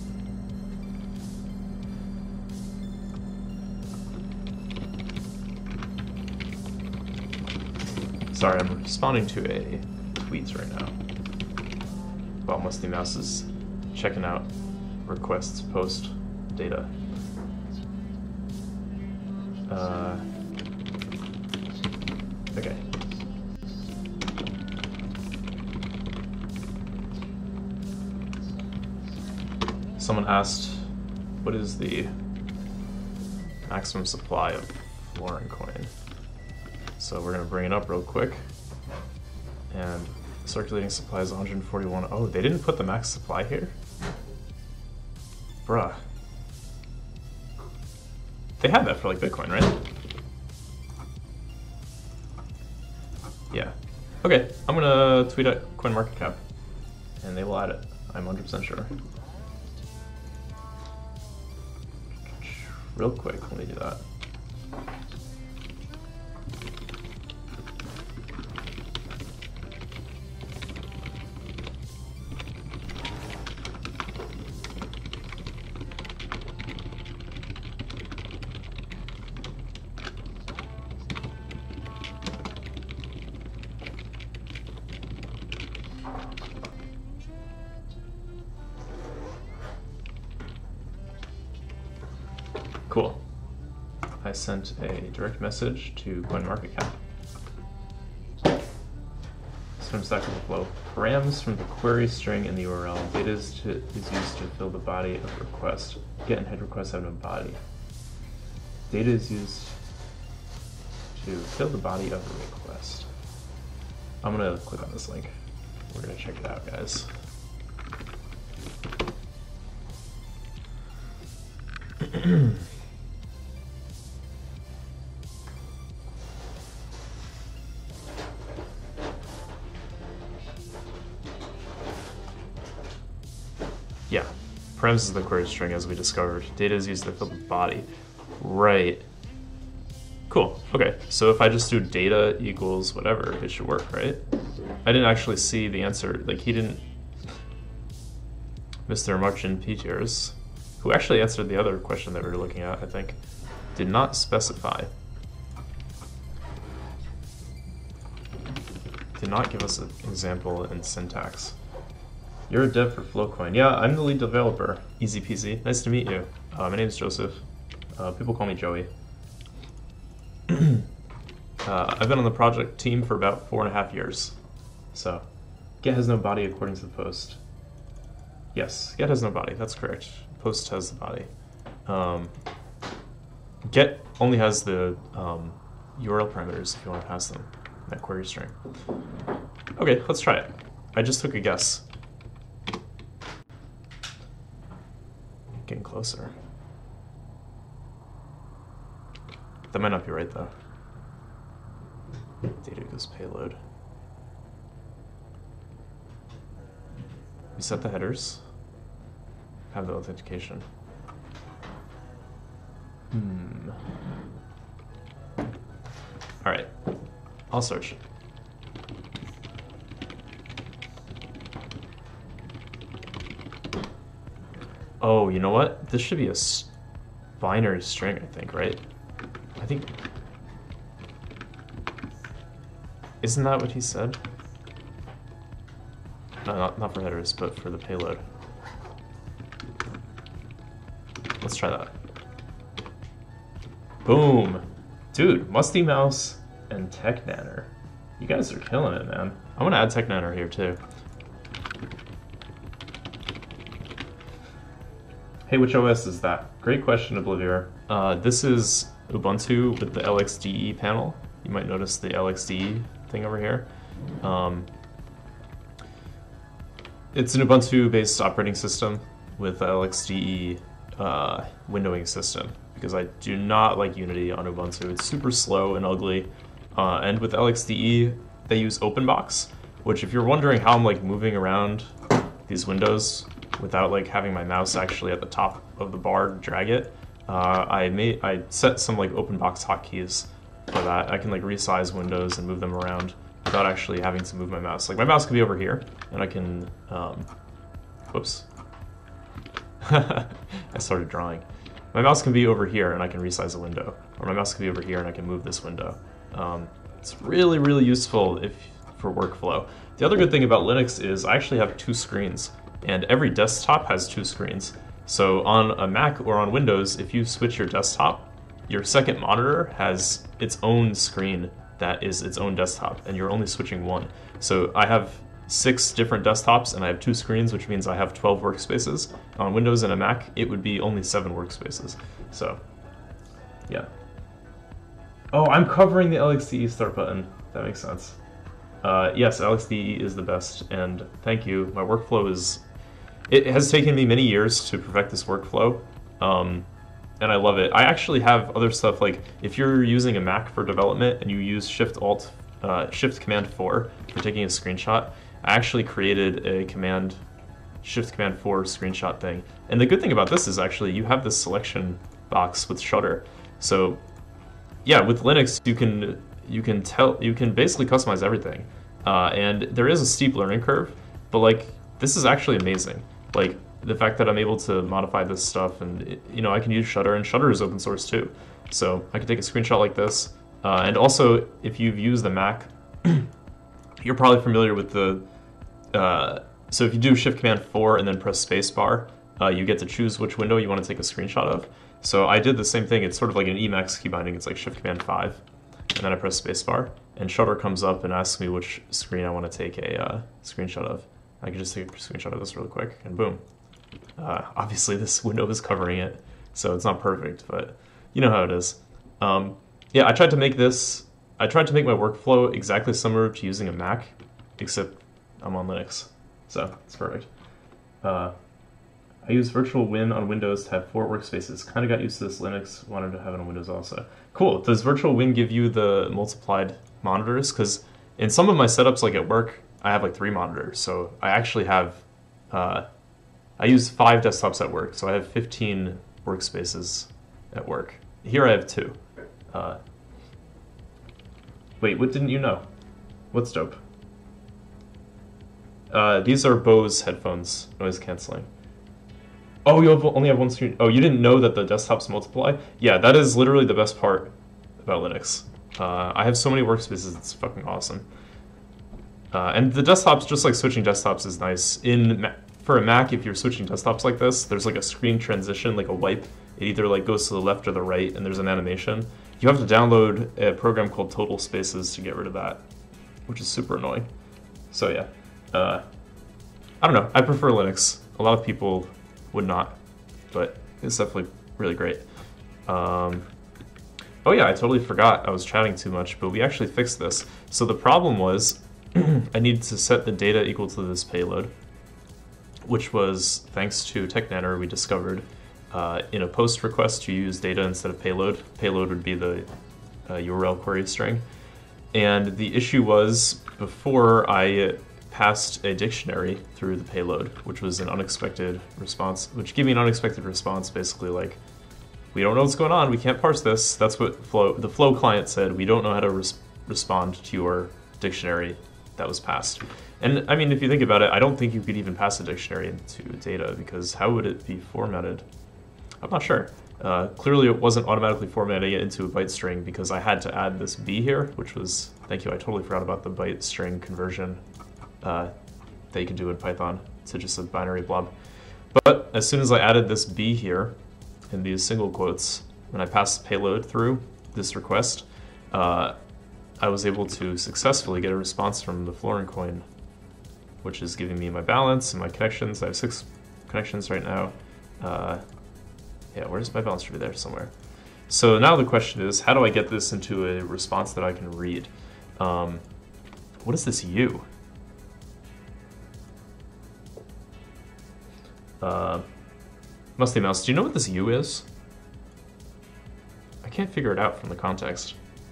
sorry, I'm responding to a tweet right now while Musty Mouse is checking out requests post data. Uh, okay. Someone asked, what is the maximum supply of Florin coin? So we're gonna bring it up real quick. And circulating supply is one hundred forty-one. Oh, they didn't put the max supply here? Bruh. They had that for like Bitcoin, right? Yeah. Okay, I'm gonna tweet at CoinMarketCap and they will add it. I'm one hundred percent sure. Real quick, let me do that. Cool. I sent a direct message to CoinMarketCap. From Stack Overflow. Params from the query string in the U R L. Data is, to, is used to fill the body of request. Get and head requests have no body. Data is used to fill the body of a request. I'm gonna click on this link. We're gonna check it out, guys. Yeah, params is the query string as we discovered. Data is used to fill the body. Right. Cool, okay. So if I just do data equals whatever, it should work, right? I didn't actually see the answer. Like he didn't, Mister Marchin Peters, who actually answered the other question that we were looking at, I think, did not specify. Did not give us an example in syntax. You're a dev for Flowcoin. Yeah, I'm the lead developer. Easy peasy. Nice to meet you. Uh, my name's Joseph. Uh, people call me Joey. uh, I've been on the project team for about four and a half years. So, Get has no body according to the post. Yes, Get has no body. That's correct. Post has the body. Um, Get only has the um, U R L parameters if you want to pass them. That query string. Okay, let's try it. I just took a guess. Getting closer. That might not be right though. Data equals payload. We set the headers. Have the authentication. Hmm. All right. I'll search. Oh, you know what? This should be a binary string, I think, right? I think... Isn't that what he said? No, not, not for headers, but for the payload. Let's try that. Boom! Dude, Musty Mouse and TechNanner. You guys are killing it, man. I'm gonna add TechNanner here, too. Hey, which O S is that? Great question, Oblivier. Uh, this is Ubuntu with the L X D E panel. You might notice the L X D E thing over here. Um, it's an Ubuntu-based operating system with the L X D E uh, windowing system, because I do not like Unity on Ubuntu. It's super slow and ugly. Uh, and with L X D E, they use OpenBox, which if you're wondering how I'm like moving around these windows without like having my mouse actually at the top of the bar to drag it, uh, I made I set some like OpenBox hotkeys for that. I can like resize windows and move them around without actually having to move my mouse. Like my mouse could be over here, and I can, um, whoops. I started drawing. My mouse can be over here and I can resize a window, or my mouse can be over here and I can move this window. Um, it's really, really useful if for workflow. The other good thing about Linux is I actually have two screens, and every desktop has two screens. So on a Mac or on Windows, if you switch your desktop, your second monitor has its own screen that is its own desktop, and you're only switching one. So I have six different desktops and I have two screens, which means I have twelve workspaces. On Windows and a Mac, it would be only seven workspaces. So, yeah. Oh, I'm covering the L X D E start button. That makes sense. Uh, yes, L X D E is the best, and thank you. My workflow is... It has taken me many years to perfect this workflow, um, and I love it. I actually have other stuff, like if you're using a Mac for development and you use Shift Alt, uh, Shift Command four for taking a screenshot, I actually created a command, Shift Command four screenshot thing. And the good thing about this is actually you have this selection box with Shutter. So yeah, with Linux you can you can tell you can basically customize everything, uh, and there is a steep learning curve, but like this is actually amazing. Like the fact that I'm able to modify this stuff, and it, you know I can use Shutter, and Shutter is open source too, so I can take a screenshot like this. Uh, and also, if you've used the Mac, you're probably familiar with the. Uh, so if you do Shift Command four and then press Spacebar, uh, you get to choose which window you want to take a screenshot of. So I did the same thing. It's sort of like an Emacs key binding. It's like Shift Command five, and then I press spacebar, and Shutter comes up and asks me which screen I want to take a uh, screenshot of. I can just take a screenshot of this really quick, and boom. Uh, obviously, this window is covering it, so it's not perfect, but you know how it is. Um, yeah, I tried to make this. I tried to make my workflow exactly similar to using a Mac, except I'm on Linux, so it's perfect. Uh, I use Virtual Win on Windows to have four workspaces. Kind of got used to this Linux, wanted to have it on Windows also. Cool. Does Virtual Win give you the multiplied monitors? Because in some of my setups, like at work, I have like three monitors. So I actually have, uh, I use five desktops at work. So I have fifteen workspaces at work. Here I have two. Uh, wait, what didn't you know? What's dope? Uh, these are Bose headphones, noise canceling. Oh, you have, only have one screen. Oh, you didn't know that the desktops multiply? Yeah, that is literally the best part about Linux. Uh, I have so many workspaces, it's fucking awesome. Uh, and the desktops, just like switching desktops is nice. In Ma For a Mac, if you're switching desktops like this, there's like a screen transition, like a wipe. It either like goes to the left or the right, and there's an animation. You have to download a program called Total Spaces to get rid of that, which is super annoying. So yeah, uh, I don't know, I prefer Linux. A lot of people would not, but it's definitely really great. Um, oh yeah, I totally forgot I was chatting too much, but we actually fixed this. So the problem was I needed to set the data equal to this payload, which was, thanks to TechNanner, we discovered uh, in a post request you use data instead of payload. Payload would be the uh, U R L query string. And the issue was, before I passed a dictionary through the payload, which was an unexpected response, which gave me an unexpected response, basically like, we don't know what's going on, we can't parse this. That's what Flow, the Flow client said, we don't know how to res respond to your dictionary that was passed. And I mean, if you think about it, I don't think you could even pass a dictionary into data, because how would it be formatted? I'm not sure. Uh, clearly it wasn't automatically formatting it into a byte string, because I had to add this B here, which was, thank you, I totally forgot about the byte string conversion uh, that you can do in Python to just a binary blob. But as soon as I added this B here, in these single quotes, when I passed payload through this request, uh, I was able to successfully get a response from the Florin coin, which is giving me my balance and my connections. I have six connections right now. Uh, yeah, where's my balance? Should be there somewhere. So now the question is, how do I get this into a response that I can read? Um, what is this U? Uh, Musty Mouse, do you know what this U is? I can't figure it out from the context.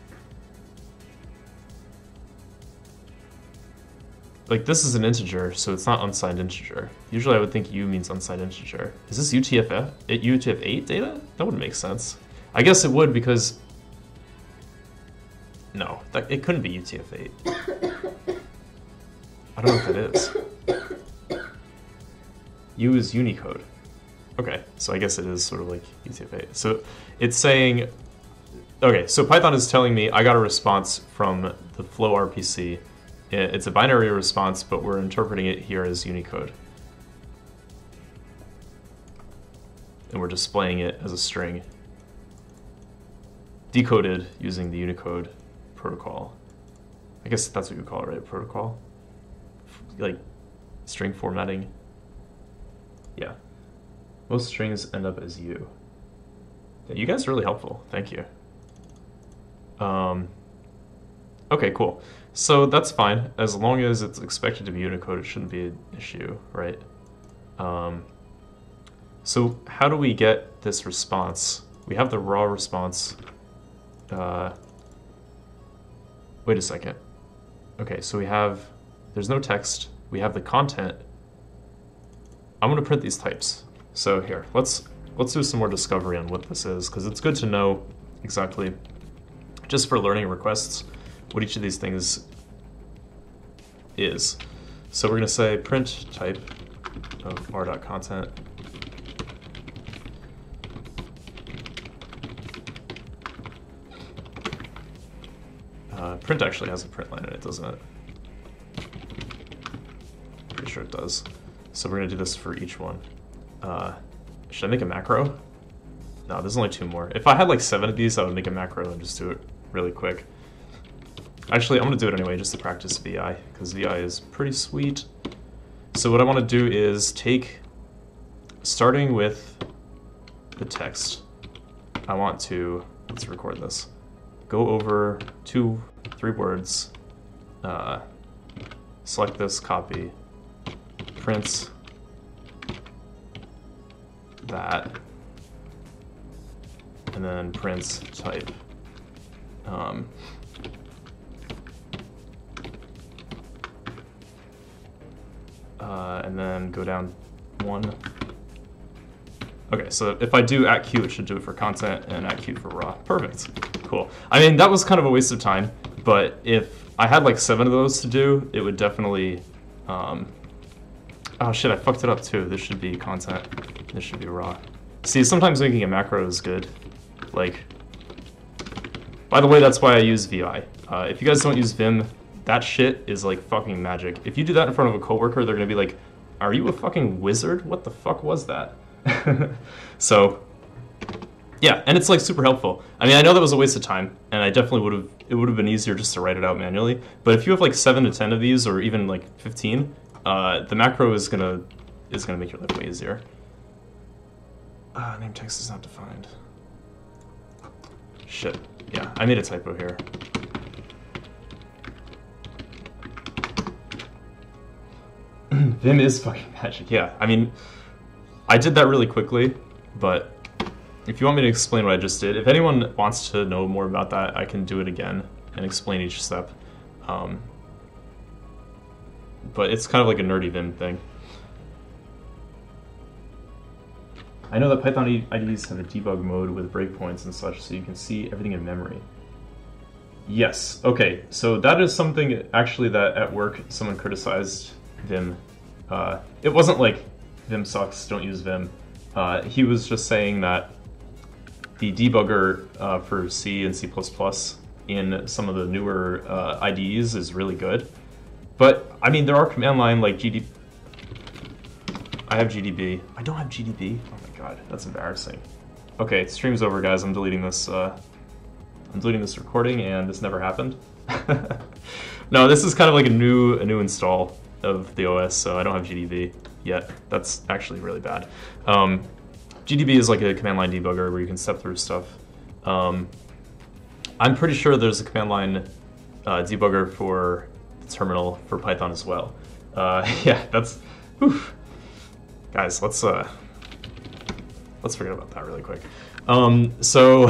Like, this is an integer, so it's not unsigned integer. Usually I would think U means unsigned integer. Is this U T F F, U T F eight data? That wouldn't make sense. I guess it would, because... No, that, it couldn't be U T F eight. I don't know what that is. U is Unicode. Okay, so I guess it is sort of like U T F eight. So it's saying... Okay, so Python is telling me I got a response from the Flow R P C. It's a binary response, but we're interpreting it here as Unicode. And we're displaying it as a string, decoded using the Unicode protocol. I guess that's what you call it, right? Protocol? Like, string formatting. Yeah. Most strings end up as U. Yeah, you guys are really helpful. Thank you. Um, okay, cool. So that's fine. As long as it's expected to be Unicode, it shouldn't be an issue, right? Um, so how do we get this response? We have the raw response. Uh, wait a second. Okay, so we have, there's no text. We have the content. I'm gonna print these types. So here, let's let's do some more discovery on what this is, because it's good to know exactly, just for learning requests, what each of these things is. So we're gonna say print type of r.content. Uh, print actually has a print line in it, doesn't it? Pretty sure it does. So we're gonna do this for each one. Uh, should I make a macro? No, there's only two more. If I had like seven of these, I would make a macro and just do it really quick. Actually, I'm gonna do it anyway just to practice V I, because V I is pretty sweet. So what I want to do is take, starting with the text, I want to, let's record this, go over two, three words, uh, select this, copy, print that, and then print type. Um, uh, and then go down one. Okay, so if I do at Q, it should do it for content, and at Q for raw. Perfect. Cool. I mean, that was kind of a waste of time, but if I had like seven of those to do, it would definitely... Um, oh shit, I fucked it up too. This should be content. This should be raw. See, sometimes making a macro is good. Like, by the way, that's why I use V I. Uh, if you guys don't use Vim, that shit is like fucking magic. If you do that in front of a coworker, they're gonna be like, are you a fucking wizard? What the fuck was that? So, yeah, and it's like super helpful. I mean, I know that was a waste of time, and I definitely would have, it would have been easier just to write it out manually, but if you have like seven to ten of these, or even like fifteen, uh, the macro is gonna, is gonna make your life way easier. Uh, name text is not defined. Shit, yeah, I made a typo here. Vim is fucking magic, yeah. I mean, I did that really quickly, but if you want me to explain what I just did, if anyone wants to know more about that, I can do it again and explain each step. Um, but it's kind of like a nerdy Vim thing. I know that Python I D Es have a debug mode with breakpoints and such, so you can see everything in memory. Yes, okay, so that is something actually that at work someone criticized Vim. Uh, it wasn't like, Vim sucks, don't use Vim. Uh, he was just saying that the debugger uh, for C and C plus plus in some of the newer uh, I D Es is really good. But, I mean, there are command line like G D B. I have G D B. I don't have G D B? Oh my god, that's embarrassing. Okay, stream's over, guys. I'm deleting this. Uh, I'm deleting this recording, and this never happened. No, this is kind of like a new, a new install of the O S, so I don't have G D B yet. That's actually really bad. Um, G D B is like a command line debugger where you can step through stuff. Um, I'm pretty sure there's a command line uh, debugger for the terminal for Python as well. Uh, yeah, that's, whew. Guys, let's uh, let's forget about that really quick. Um, so,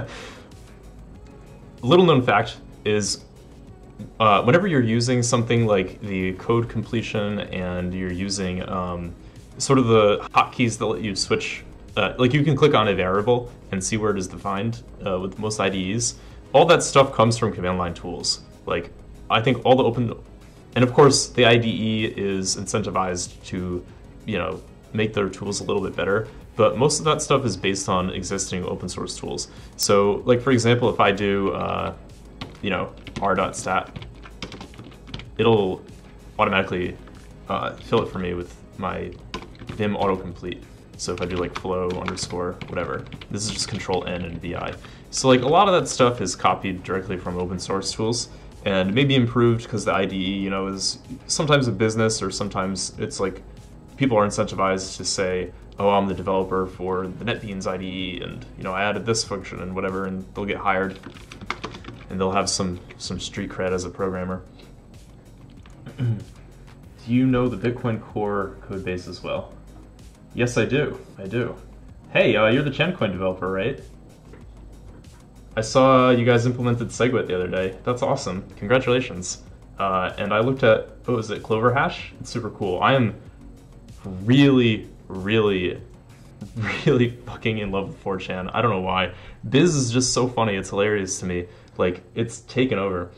little known fact is, uh, whenever you're using something like the code completion and you're using um, sort of the hotkeys that let you switch, uh, like you can click on a variable and see where it is defined uh, with most I D Es, all that stuff comes from command line tools. Like, I think all the open, and of course the I D E is incentivized to, you know, make their tools a little bit better, but most of that stuff is based on existing open source tools. So, like for example, if I do, uh, you know, r.stat, it'll automatically uh, fill it for me with my Vim autocomplete. So if I do like flow underscore whatever, this is just control N and V I. So like a lot of that stuff is copied directly from open source tools and maybe improved because the I D E, you know, is sometimes a business or sometimes it's like people are incentivized to say, oh, I'm the developer for the NetBeans I D E and, you know, I added this function and whatever, and they'll get hired and they'll have some, some street cred as a programmer. Do you know the Bitcoin Core code base as well? Yes, I do. I do. Hey, uh, you're the ChanCoin developer, right? I saw you guys implemented SegWit the other day. That's awesome. Congratulations. Uh, and I looked at, what was it, Clover Hash? It's super cool. I am really, really, really fucking in love with four chan. I don't know why. Biz is just so funny. It's hilarious to me. Like, it's taken over.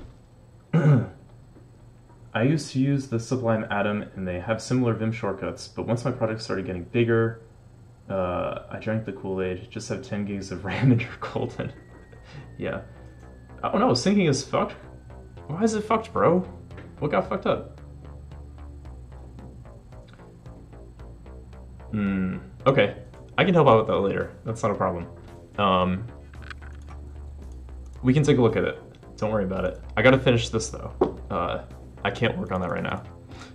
I used to use the Sublime Atom, and they have similar Vim shortcuts, but once my project started getting bigger, uh, I drank the Kool-Aid. Just have ten gigs of RAM and you're golden. Yeah. I don't know, syncing is fucked. Why is it fucked, bro? What got fucked up? Hmm, okay. I can help out with that later. That's not a problem. Um, we can take a look at it. Don't worry about it. I gotta finish this though. Uh, I can't work on that right now.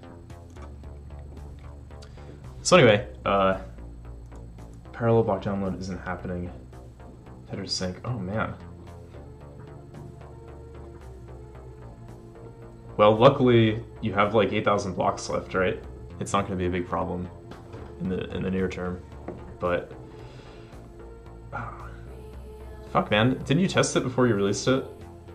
So anyway, uh, parallel block download isn't happening. Header sync. Oh man. Well, luckily you have like eight thousand blocks left, right? It's not going to be a big problem in the in the near term. But uh, fuck, man, didn't you test it before you released it?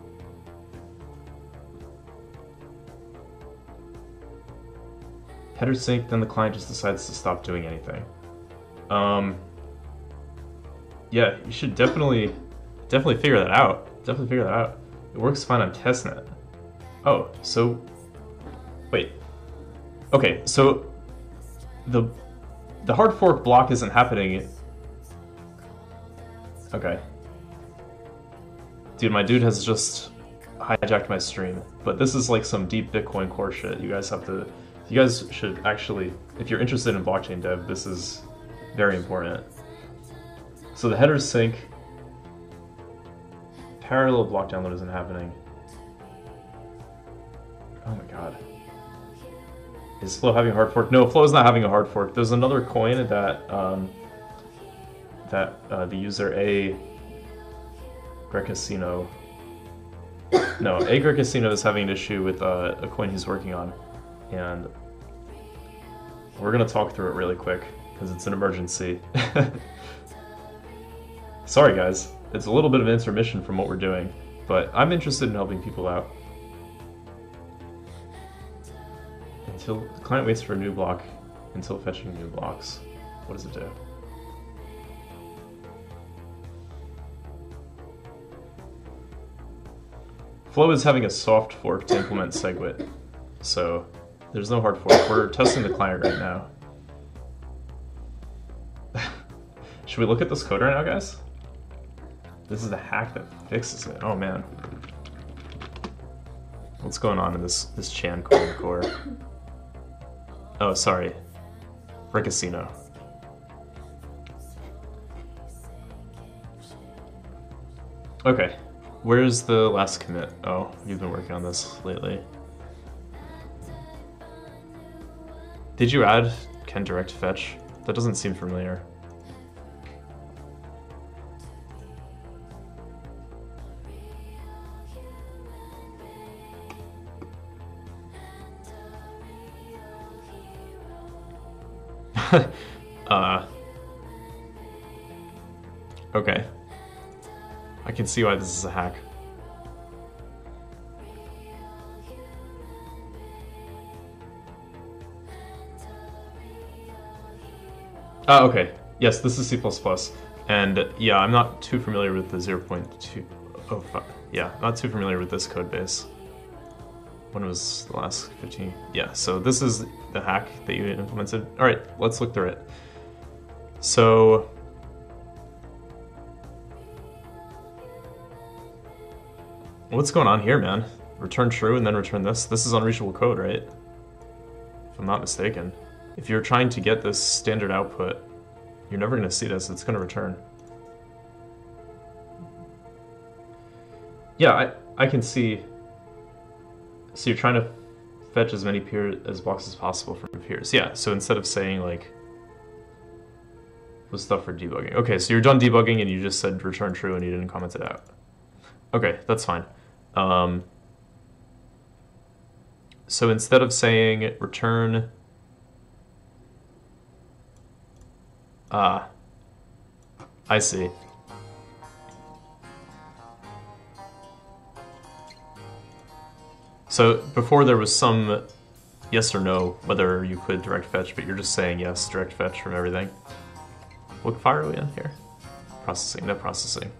Header sync, then the client just decides to stop doing anything. Um, yeah, you should definitely, definitely figure that out. Definitely figure that out. It works fine on testnet. Oh, so, wait. Okay, so the the hard fork block isn't happening. Okay. Dude, my dude has just hijacked my stream. But this is like some deep Bitcoin core shit. You guys have to, you guys should actually, if you're interested in blockchain dev, this is very important. So the header sync, parallel block download isn't happening. Oh my god. Is Flo having a hard fork? No, Flo is not having a hard fork. There's another coin that um, that uh, the user A Grecasino. No, A Grecasino is having an issue with uh, a coin he's working on, and we're gonna talk through it really quick because it's an emergency. Sorry guys, it's a little bit of an intermission from what we're doing, but I'm interested in helping people out. Until the client waits for a new block until fetching new blocks. What does it do? Flo is having a soft fork to implement SegWit, so there's no hard fork. We're testing the client right now. Should we look at this code right now, guys? This is the hack that fixes it. Oh man. What's going on in this this Chan coin core? Oh, sorry. Ricasino. Okay. Where's the last commit? Oh, you've been working on this lately. Did you add can direct fetch? That doesn't seem familiar. uh, okay. I can see why this is a hack. Uh, okay. Yes, this is C plus plus. And yeah, I'm not too familiar with the zero point two. Oh, fuck. Yeah, not too familiar with this code base. When was the last fifteen? Yeah, so this is the hack that you implemented. All right, let's look through it. So, what's going on here, man? Return true and then return this. This is unreachable code, right? If I'm not mistaken. If you're trying to get this standard output, you're never going to see this. It's going to return. Yeah, I, I can see. So you're trying to fetch as many peer as blocks as possible from peers. Yeah, so instead of saying like, was stuff for debugging. Okay, so you're done debugging and you just said return true and you didn't comment it out. Okay, that's fine. Um, so instead of saying return, ah, I see. So before there was some yes or no whether you could direct fetch, but you're just saying yes, direct fetch from everything. What file are we in here? Processing, no processing.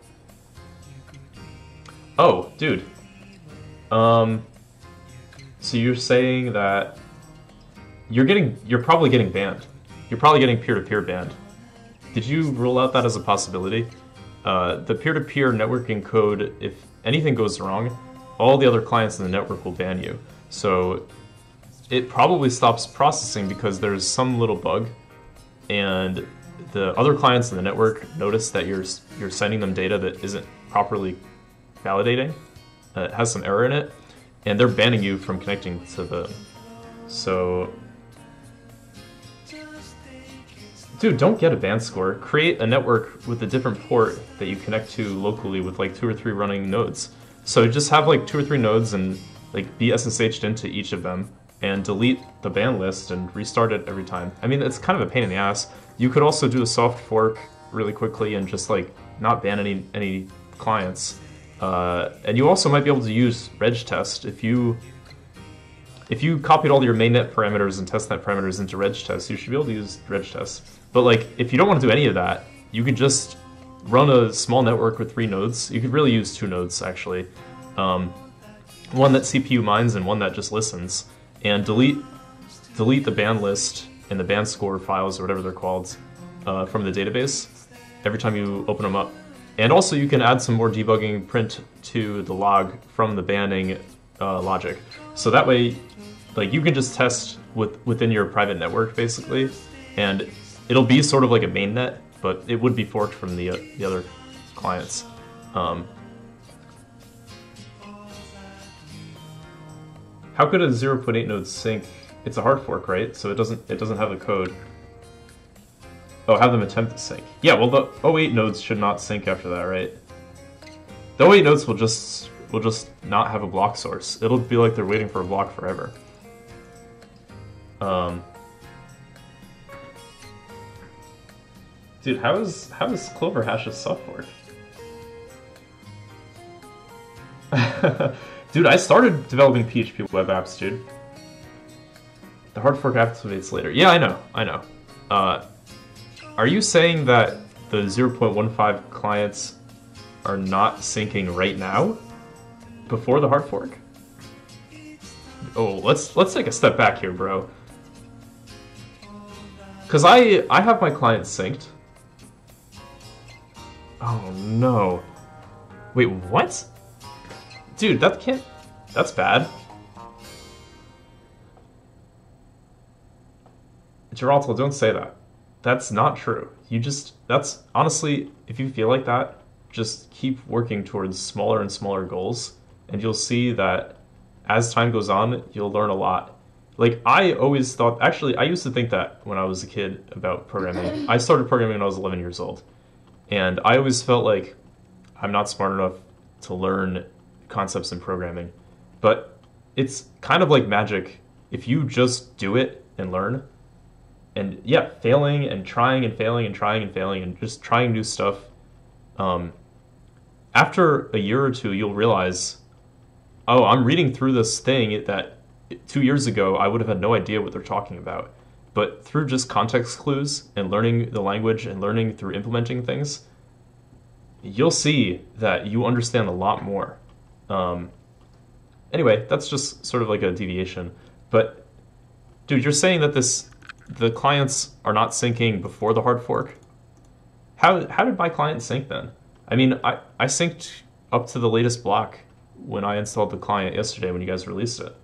Oh, dude. Um, so you're saying that you're getting, you're probably getting banned. You're probably getting peer-to-peer banned. Did you rule out that as a possibility? Uh, the peer-to-peer networking code, if anything goes wrong, all the other clients in the network will ban you. So it probably stops processing because there's some little bug, and the other clients in the network notice that you're you're sending them data that isn't properly validating, uh, it has some error in it, and they're banning you from connecting to them. So, dude, don't get a ban score. Create a network with a different port that you connect to locally with like two or three running nodes. So just have like two or three nodes and like be S S H'd into each of them and delete the ban list and restart it every time. I mean, it's kind of a pain in the ass. You could also do a soft fork really quickly and just like not ban any any clients. Uh, and you also might be able to use reg test if you if you copied all your mainnet parameters and testnet parameters into reg test. You should be able to use reg test. But like, if you don't want to do any of that, you could just run a small network with three nodes. You could really use two nodes actually, um, one that C P U mines and one that just listens, and delete delete the ban list and the ban score files or whatever they're called uh, from the database every time you open them up. And also you can add some more debugging print to the log from the banning uh, logic. So that way, like, you can just test with within your private network basically, and it'll be sort of like a mainnet, but it would be forked from the, uh, the other clients. Um, how could a zero point eight node sync? It's a hard fork, right? So it doesn't it doesn't have the code. Oh, have them attempt to sync. Yeah, well, the oh eight nodes should not sync after that, right? The oh eight nodes will just will just not have a block source. It'll be like they're waiting for a block forever. Um, dude, how is how is Clover Hash's soft fork? Dude, I started developing P H P web apps, dude. The hard fork activates later. Yeah, I know, I know. Uh, are you saying that the zero point one five clients are not syncing right now? Before the hard fork? Oh, let's let's take a step back here, bro. Cause I I have my clients synced. Oh no. Wait, what? Dude, that can't that's bad. Geralto, don't say that. That's not true. You just, that's, honestly, if you feel like that, just keep working towards smaller and smaller goals, and you'll see that as time goes on, you'll learn a lot. Like, I always thought, actually, I used to think that when I was a kid about programming. I started programming when I was eleven years old, and I always felt like I'm not smart enough to learn concepts in programming. But it's kind of like magic. If you just do it and learn, and yeah, failing and trying and failing and trying and failing and just trying new stuff. Um, after a year or two, you'll realize, oh, I'm reading through this thing that two years ago I would have had no idea what they're talking about. But through just context clues and learning the language and learning through implementing things, you'll see that you understand a lot more. Um, anyway, that's just sort of like a deviation. But, dude, you're saying that this... the clients are not syncing before the hard fork? How how did my client sync then? I mean, I, I synced up to the latest block when I installed the client yesterday when you guys released it.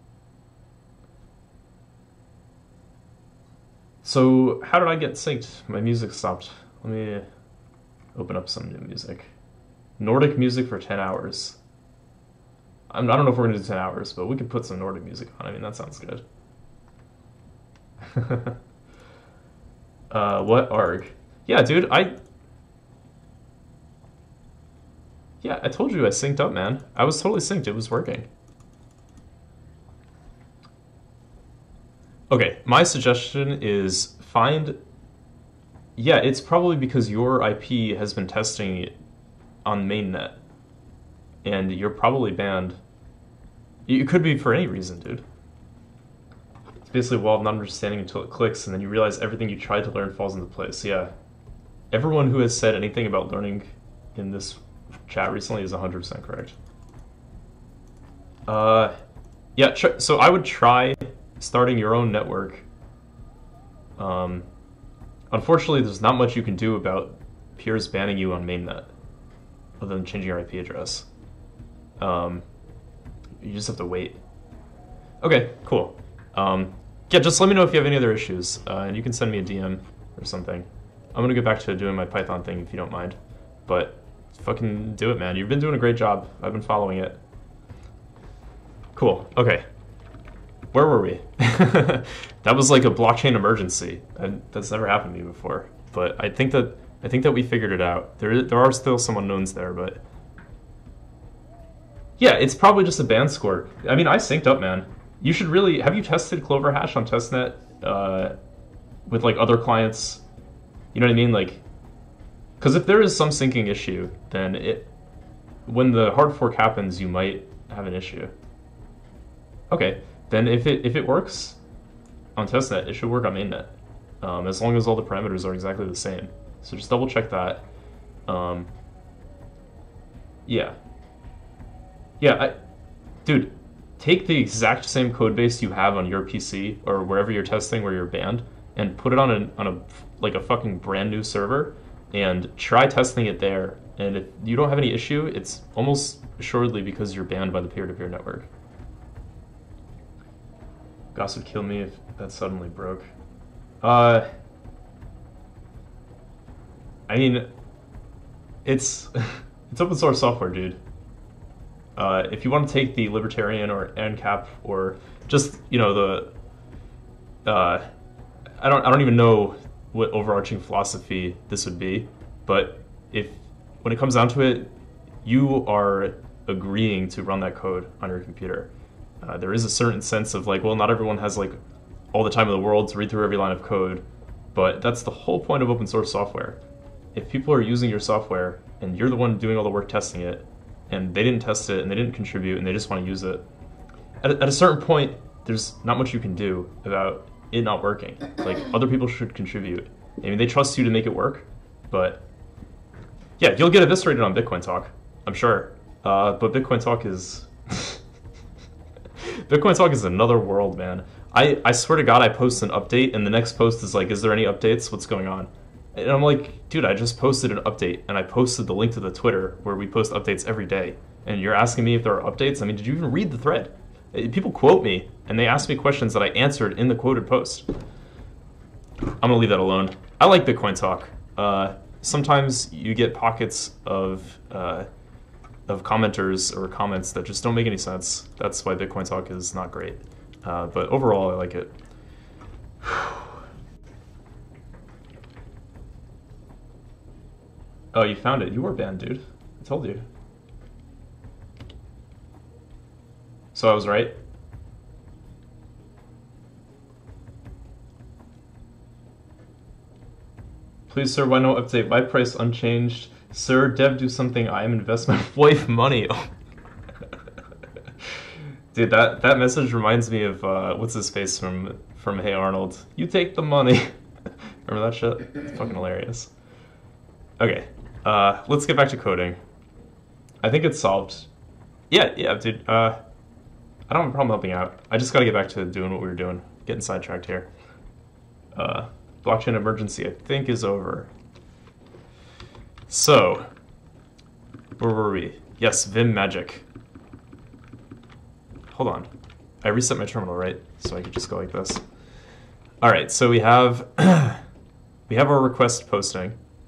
So how did I get synced? My music stopped. Let me open up some new music. Nordic music for ten hours. I'm, I don't know if we're going to do ten hours, but we could put some Nordic music on. I mean, that sounds good. uh, what arg? Yeah, dude, I... Yeah, I told you I synced up, man. I was totally synced. It was working. Okay, my suggestion is find... Yeah, it's probably because your I P has been testing on mainnet. And you're probably banned. It could be for any reason, dude. Basically, while not understanding until it clicks, and then you realize everything you tried to learn falls into place. Yeah. Everyone who has said anything about learning in this chat recently is one hundred percent correct. Uh, yeah, so I would try starting your own network. Um, unfortunately, there's not much you can do about peers banning you on mainnet, other than changing your I P address. Um, you just have to wait. Okay, cool. Um, Yeah, just let me know if you have any other issues, uh, and you can send me a D M or something. I'm gonna get back to doing my Python thing if you don't mind. But fucking do it, man. You've been doing a great job. I've been following it. Cool. Okay. Where were we? That was like a blockchain emergency. And that's never happened to me before. But I think that I think that we figured it out. There there are still some unknowns there, but yeah, it's probably just a band score. I mean, I synced up, man. You should really have you tested Clover Hash on testnet uh, with like other clients? You know what I mean? Like, because if there is some syncing issue, then it when the hard fork happens, you might have an issue. Okay, then if it if it works on testnet, it should work on mainnet, um, as long as all the parameters are exactly the same. So just double check that. Um, yeah, yeah, I, dude, take the exact same code base you have on your P C or wherever you're testing where you're banned, and put it on a on a like a fucking brand new server, and try testing it there. And if you don't have any issue, it's almost assuredly because you're banned by the peer-to-peer network. Goss would kill me if that suddenly broke. Uh, I mean, it's it's open source software, dude. Uh, if you want to take the libertarian or ANCAP or just you know the, uh, I don't I don't even know what overarching philosophy this would be, but if when it comes down to it, you are agreeing to run that code on your computer. Uh, there is a certain sense of like, well, not everyone has like all the time in the world to read through every line of code, but that's the whole point of open source software. If people are using your software and you're the one doing all the work testing it, and they didn't test it and they didn't contribute and they just want to use it, at a, at a certain point, there's not much you can do about it not working. Like, other people should contribute. I mean, they trust you to make it work, but yeah, you'll get eviscerated on Bitcoin Talk, I'm sure. Uh, but Bitcoin Talk is Bitcoin Talk is another world, man. I, I swear to God, I post an update, and the next post is like, is there any updates? What's going on? And I'm like, dude, I just posted an update, and I posted the link to the Twitter where we post updates every day. And you're asking me if there are updates? I mean, did you even read the thread? People quote me, and they ask me questions that I answered in the quoted post. I'm gonna leave that alone. I like Bitcoin Talk. Uh, sometimes you get pockets of uh, of commenters or comments that just don't make any sense. That's why Bitcoin Talk is not great. Uh, but overall, I like it. Oh, you found it. You were banned, dude. I told you. So I was right? Please, sir, why no update? Buy price unchanged. Sir, dev do something. I am investment wife money. Dude, that, that message reminds me of, uh, what's his face from, from Hey Arnold. You take the money. Remember that shit? It's fucking hilarious. Okay, uh, let's get back to coding. I think it's solved. Yeah, yeah, dude, uh, I don't have a problem helping out. I just gotta get back to doing what we were doing. Getting sidetracked here. Uh, blockchain emergency, I think, is over. So, where were we? Yes, Vim Magic. Hold on. I reset my terminal, right? So I could just go like this. All right, so we have we have our request posting,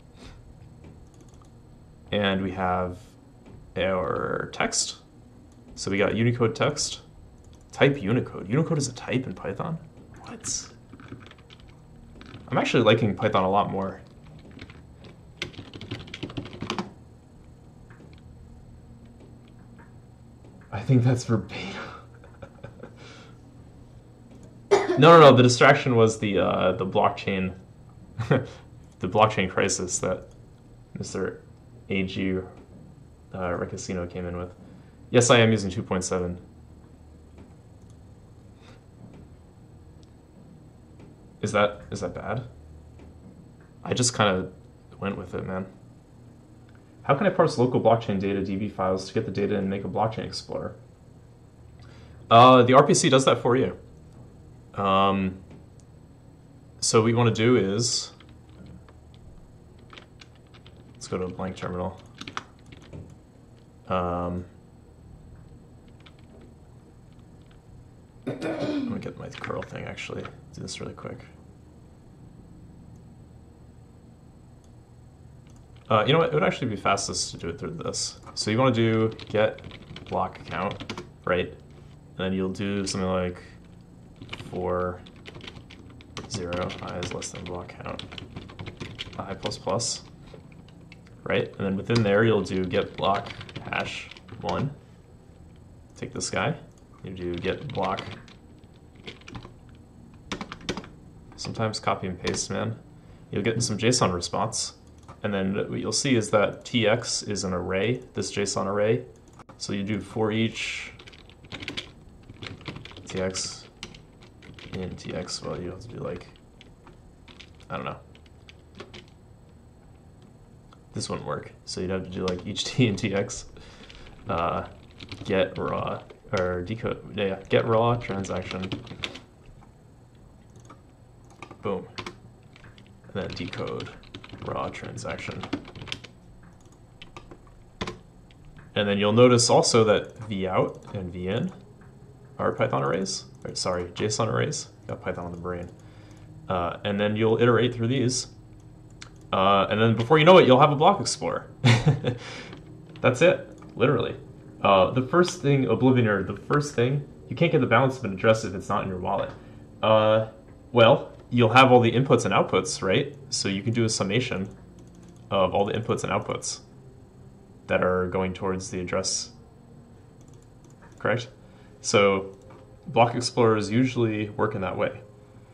and we have our text. So we got Unicode text. Type Unicode. Unicode is a type in Python? What? I'm actually liking Python a lot more. I think that's verbatim. No, no, no. The distraction was the uh, the blockchain, the blockchain crisis that Mister A G uh, Recasino came in with. Yes, I am using two point seven. Is that is that bad? I just kind of went with it, man. How can I parse local blockchain data D B files to get the data and make a blockchain explorer? Uh, the R P C does that for you. Um, so what you want to do is, let's go to a blank terminal. Um, I'm gonna get my curl thing actually. Do this really quick. Uh, you know what? It would actually be fastest to do it through this. So you want to do get block count, right? And then you'll do something like for zero I is less than block count I plus plus, right? And then within there you'll do get block hash one. Take this guy. You do get block. Sometimes copy and paste, man. You'll get some JSON response. And then what you'll see is that T X is an array, this JSON array. So you do for each T X in T X, well, you have to do like, I don't know. This wouldn't work. So you'd have to do like each T in T X, uh, get raw, or decode, yeah, get raw transaction. Boom. And then decode raw transaction. And then you'll notice also that vout and vin are Python arrays. Or, sorry, JSON arrays. Got Python on the brain. Uh, and then you'll iterate through these. Uh, and then before you know it, you'll have a block explorer. That's it, literally. Uh, the first thing, Oblivioner, the first thing, you can't get the balance of an address if it's not in your wallet. Uh, well, you'll have all the inputs and outputs, right? So you can do a summation of all the inputs and outputs that are going towards the address, correct? So block explorers usually work in that way.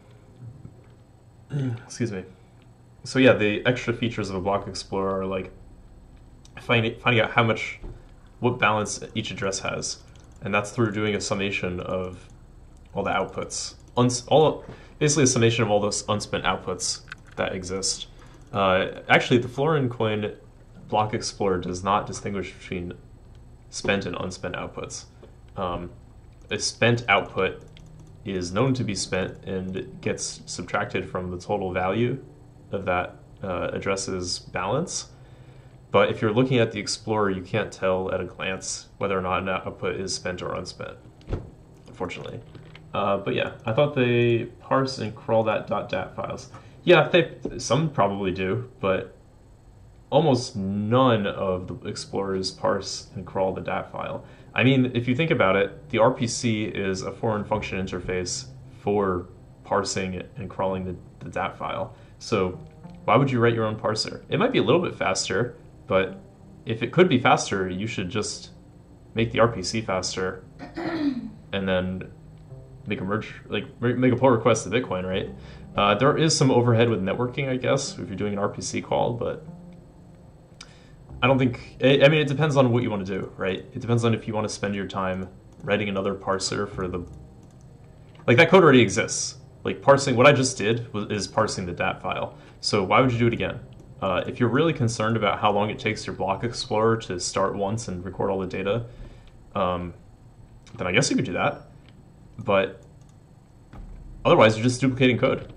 Excuse me. So yeah, the extra features of a block explorer are like finding, finding out how much, what balance each address has. And that's through doing a summation of all the outputs. Uns all, basically a summation of all those unspent outputs that exist. Uh, actually, the Florin coin block explorer does not distinguish between spent and unspent outputs. Um, a spent output is known to be spent and gets subtracted from the total value of that uh, address's balance. But if you're looking at the explorer, you can't tell at a glance whether or not an output is spent or unspent, unfortunately. Uh, but yeah, I thought they parse and crawl that .dat files. Yeah, they some probably do, but almost none of the explorers parse and crawl the dat file. I mean, if you think about it, the R P C is a foreign function interface for parsing and crawling the, the dat file. So why would you write your own parser? It might be a little bit faster, but if it could be faster, you should just make the R P C faster and then make a merge, like make a pull request to Bitcoin, right? Uh, there is some overhead with networking, I guess, if you're doing an R P C call, but I don't think, I mean, it depends on what you want to do, right? It depends on if you want to spend your time writing another parser for the, like that code already exists. Like parsing, what I just did was, is parsing the dat file. So why would you do it again? Uh, if you're really concerned about how long it takes your block explorer to start once and record all the data, um, then I guess you could do that. But otherwise, you're just duplicating code.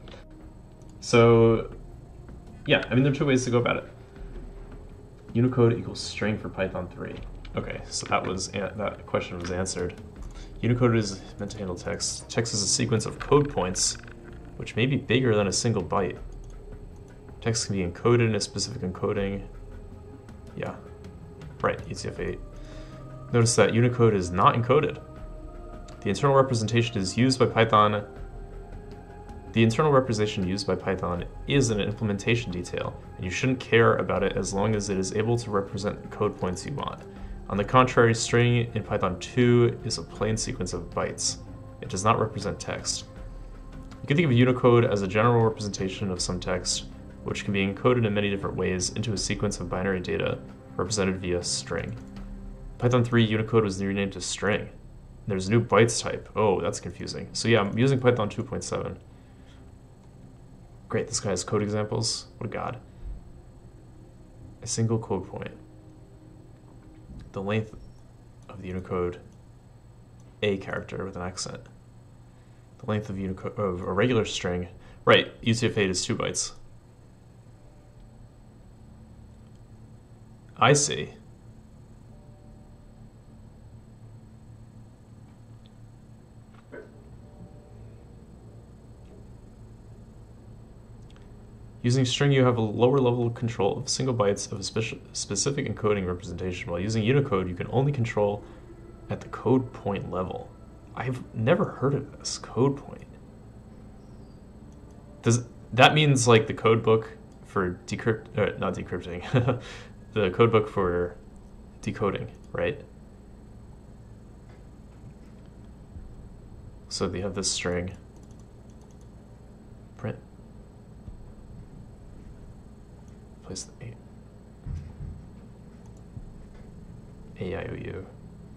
So yeah, I mean, there are two ways to go about it. Unicode equals string for Python three. Okay, so that was that question was answered. Unicode is meant to handle text. Text is a sequence of code points, which may be bigger than a single byte. Text can be encoded in a specific encoding. Yeah, right, E T F eight. Notice that Unicode is not encoded. The internal representation is used by Python. The internal representation used by Python is an implementation detail, and you shouldn't care about it as long as it is able to represent the code points you want. On the contrary, string in Python two is a plain sequence of bytes. It does not represent text. You can think of Unicode as a general representation of some text, which can be encoded in many different ways into a sequence of binary data represented via string. Python three Unicode was renamed to string. There's a new bytes type. Oh, that's confusing. So yeah, I'm using Python two point seven. Great, this guy has code examples. What a god. A single code point. The length of the Unicode A character with an accent. The length of Unicode of a regular string. Right, U T F eight is two bytes. I see. Using string, you have a lower level of control of single bytes of a speci specific encoding representation, while using Unicode, you can only control at the code point level. I've never heard of this, code point. Does that means like the code book for decrypt, uh, not decrypting, the code book for decoding, right? So they have this string, print, place the A, A I O U.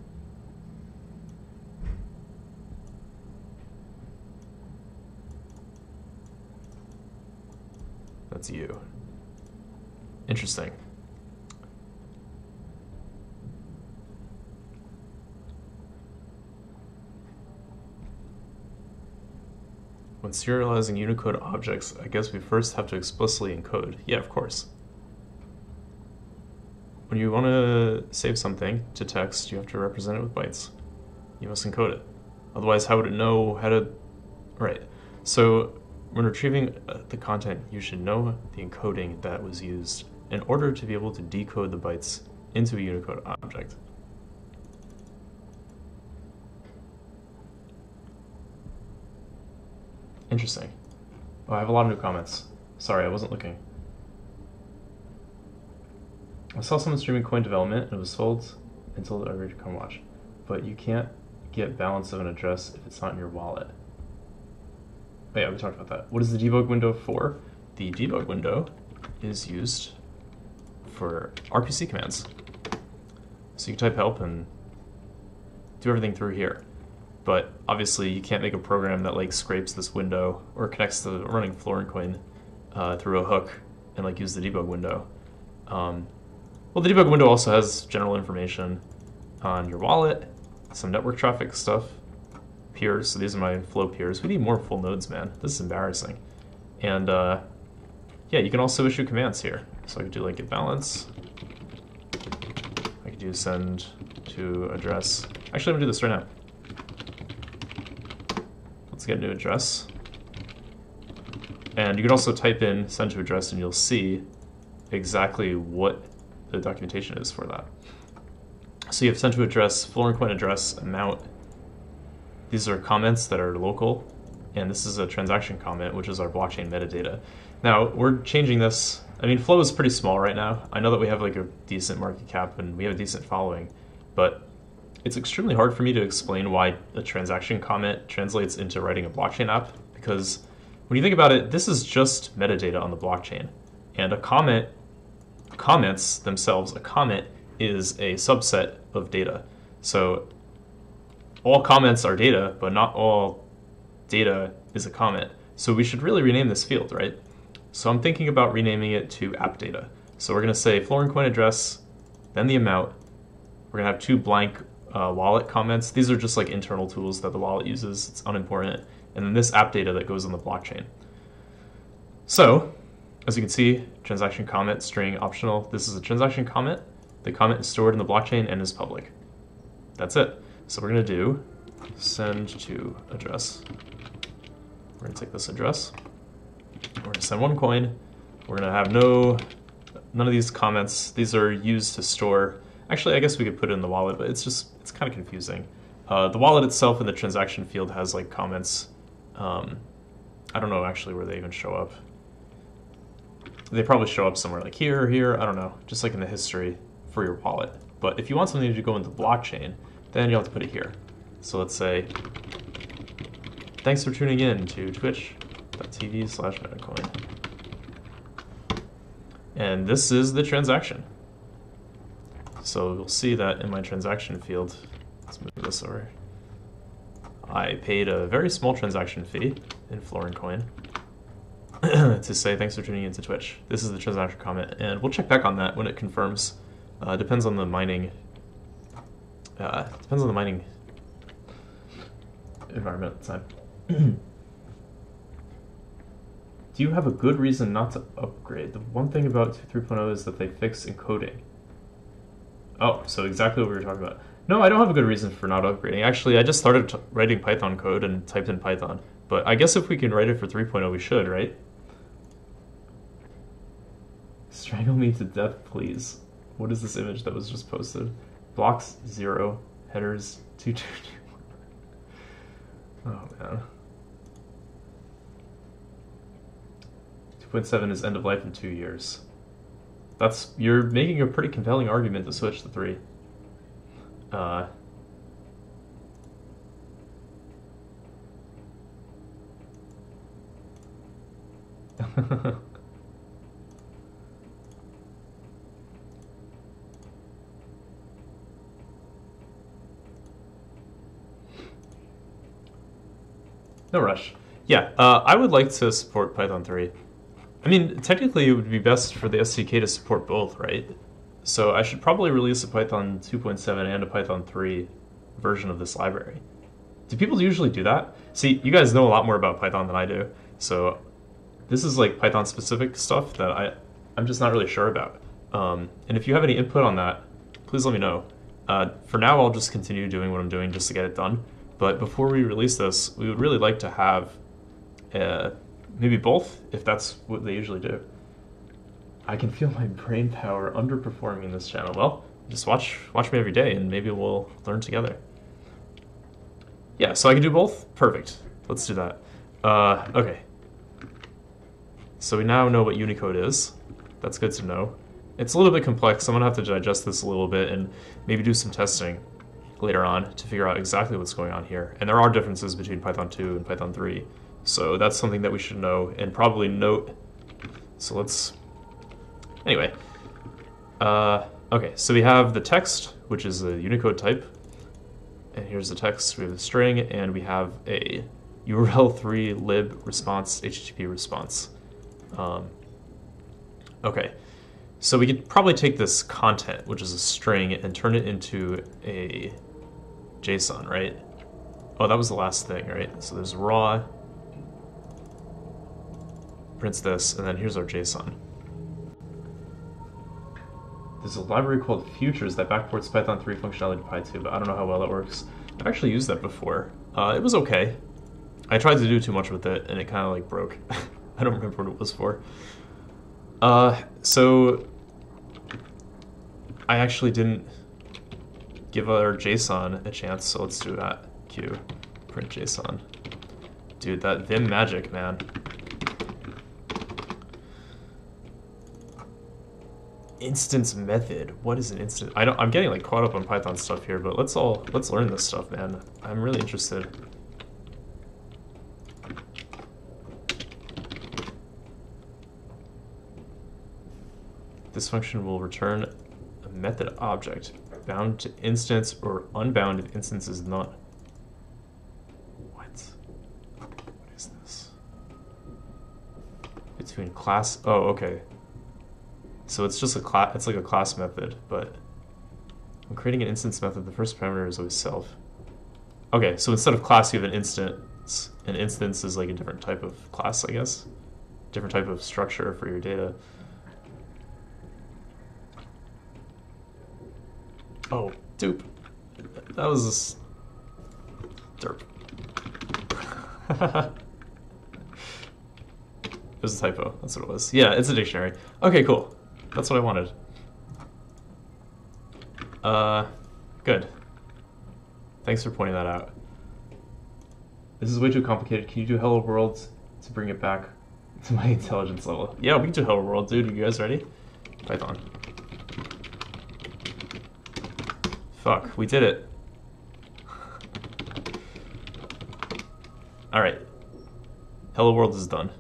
That's you. Interesting. When serializing Unicode objects, I guess we first have to explicitly encode. Yeah, of course. When you want to save something to text, you have to represent it with bytes. You must encode it. Otherwise, how would it know how to... Right. So when retrieving the content, you should know the encoding that was used in order to be able to decode the bytes into a Unicode object. Interesting. Oh, I have a lot of new comments. Sorry, I wasn't looking. I saw someone streaming coin development and it was sold until I agreed to come watch. But you can't get balance of an address if it's not in your wallet. Oh yeah, we talked about that. What is the debug window for? The debug window is used for R P C commands. So you can type help and do everything through here. But obviously you can't make a program that like scrapes this window or connects to running Florincoin uh, through a hook and like use the debug window. Um, well, the debug window also has general information on your wallet, some network traffic stuff, peers. So these are my flow peers. We need more full nodes, man. This is embarrassing. And uh, yeah, you can also issue commands here. So I could do like get balance. I could do send to address. Actually, I'm gonna do this right now. Let's get a new address. And you can also type in send to address and you'll see exactly what the documentation is for that. So you have send to address, Florincoin address, amount. These are comments that are local, and this is a transaction comment, which is our blockchain metadata. Now, we're changing this. I mean, Flow is pretty small right now. I know that we have like a decent market cap and we have a decent following, but it's extremely hard for me to explain why a transaction comment translates into writing a blockchain app, because when you think about it, this is just metadata on the blockchain. And a comment, comments themselves, a comment is a subset of data. So all comments are data, but not all data is a comment. So we should really rename this field, right? So I'm thinking about renaming it to app data. So we're gonna say Florincoin address, then the amount. We're gonna have two blank uh, wallet comments. These are just like internal tools that the wallet uses. It's unimportant. And then this app data that goes on the blockchain. So, as you can see, transaction comment, string, optional. This is a transaction comment. The comment is stored in the blockchain and is public. That's it. So we're gonna do send to address. We're gonna take this address. We're gonna send one coin. We're gonna have no, none of these comments. These are used to store. Actually, I guess we could put it in the wallet, but it's just, it's kind of confusing. Uh, the wallet itself in the transaction field has like comments. Um, I don't know actually where they even show up. They probably show up somewhere like here or here, I don't know, just like in the history for your wallet. But if you want something to go into the blockchain, then you'll have to put it here. So let's say, thanks for tuning in to twitch.tv slash metacoin. And this is the transaction. So you'll see that in my transaction field, let's move this over. I paid a very small transaction fee in Florincoin to say thanks for tuning into Twitch. This is the transaction comment, and we'll check back on that when it confirms. Uh, depends on the mining. Uh, depends on the mining environment at the time. Do you have a good reason not to upgrade? The one thing about three point oh is that they fix encoding. Oh, so exactly what we were talking about. No, I don't have a good reason for not upgrading. Actually, I just started t writing Python code and typed in Python. But I guess if we can write it for three point oh, we should, right? Strangle me to death, please. What is this image that was just posted? Blocks zero, headers two two two. Oh man. two point seven is end of life in two years. That's you're making a pretty compelling argument to switch to three. Uh. No rush. Yeah, uh, I would like to support Python three. I mean, technically it would be best for the S D K to support both, right? So I should probably release a Python two point seven and a Python three version of this library. Do people usually do that? See, you guys know a lot more about Python than I do, so this is like Python specific stuff that I, I'm just not really sure about. Um, and if you have any input on that, please let me know. Uh, for now, I'll just continue doing what I'm doing just to get it done. But before we release this, we would really like to have uh, maybe both, if that's what they usually do. I can feel my brain power underperforming in this channel. Well, just watch watch me every day, and maybe we'll learn together. Yeah, so I can do both? Perfect. Let's do that. Uh, okay. So we now know what Unicode is. That's good to know. It's a little bit complex. I'm going to have to digest this a little bit and maybe do some testing later on to figure out exactly what's going on here. And there are differences between Python two and Python three. So that's something that we should know and probably note. So let's... Anyway. Uh, okay, so we have the text, which is a Unicode type. And here's the text. We have the string, and we have a U R L three lib response, H T T P response. Um, okay, so we could probably take this content, which is a string, and turn it into a JSON, right? Oh, that was the last thing, right? So there's raw, prints this, and then here's our JSON. There's a library called Futures that backports Python three functionality to Py two, but I don't know how well that works. I've actually used that before. Uh, it was okay. I tried to do too much with it, and it kind of like broke. I don't remember what it was for. Uh, so I actually didn't give our JSON a chance, so let's do that. Q, print JSON. Dude, that Vim magic, man. Instance method. What is an instance? I don't. I'm getting like caught up on Python stuff here, but let's all let's learn this stuff, man. I'm really interested. This function will return a method object bound to instance or unbound if instance is not. What? What is this? Between class. Oh, okay. So it's just a class. It's like a class method, but when creating an instance method, the first parameter is always self. Okay, so instead of class, you have an instance. An instance is like a different type of class, I guess. Different type of structure for your data. Oh, dupe. That was this derp. It was a typo. That's what it was. Yeah, it's a dictionary. Okay, cool. That's what I wanted. Uh, good. Thanks for pointing that out. This is way too complicated. Can you do Hello World to bring it back to my intelligence level? Yeah, we can do Hello World, dude. You guys ready? Python. Fuck, we did it. Alright. Hello World is done.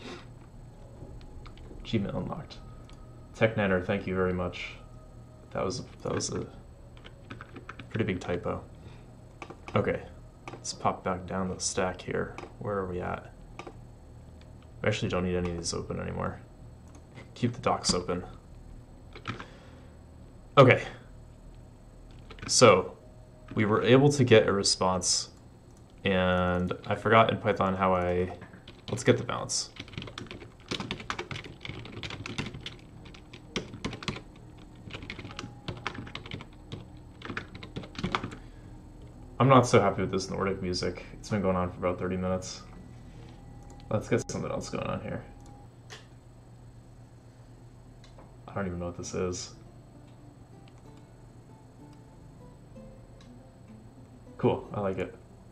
Gmail unlocked. TechNatter, thank you very much. That was that was a pretty big typo. Okay, let's pop back down the stack here. Where are we at? We actually don't need any of these open anymore. Keep the docs open. Okay. So, we were able to get a response, and I forgot in Python how I... Let's get the bounce. I'm not so happy with this Nordic music. It's been going on for about thirty minutes. Let's get something else going on here. don't even know what this is. Cool, I like it.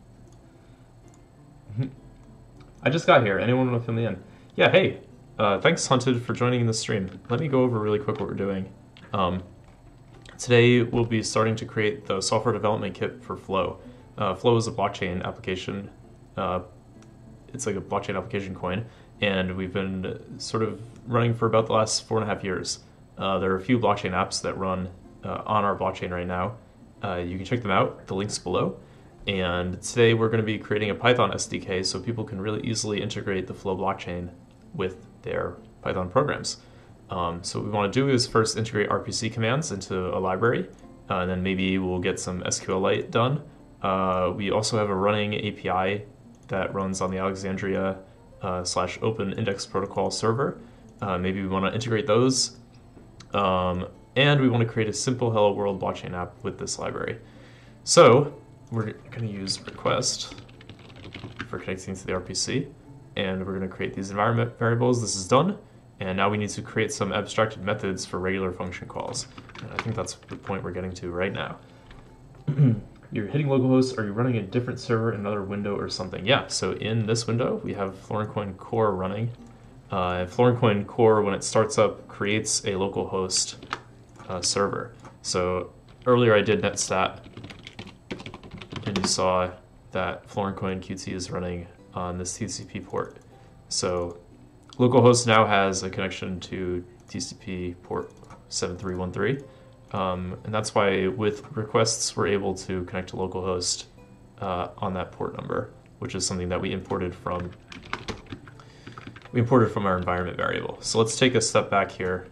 I just got here. Anyone want to fill me in? Yeah, hey. Uh, thanks, Hunted, for joining in the stream. Let me go over really quick what we're doing. Um, today, we'll be starting to create the software development kit for Flow. Uh, Flow is a blockchain application. Uh, it's like a blockchain application coin, and we've been sort of running for about the last four and a half years. Uh, there are a few blockchain apps that run uh, on our blockchain right now. Uh, you can check them out. The link's below. And today, we're going to be creating a Python S D K so people can really easily integrate the Flow blockchain with their Python programs. Um, so what we want to do is first integrate R P C commands into a library, uh, and then maybe we'll get some SQLite done. Uh, we also have a running A P I that runs on the Alexandria uh, slash Open Index Protocol server. Uh, maybe we want to integrate those. Um, and we want to create a simple Hello World blockchain app with this library. So we're going to use request for connecting to the R P C. And we're going to create these environment variables. This is done. And now we need to create some abstracted methods for regular function calls. And I think that's the point we're getting to right now. You're hitting localhost. Are you running a different server in another window or something? Yeah, so in this window, we have Florincoin Core running. Uh, Florincoin Core, when it starts up, creates a localhost uh, server. So earlier I did netstat, and you saw that Florincoin Q T is running on this T C P port. So localhost now has a connection to T C P port seven three one three. Um, and that's why with requests, we're able to connect to localhost uh, on that port number, which is something that we imported from we imported from our environment variable. So let's take a step back here.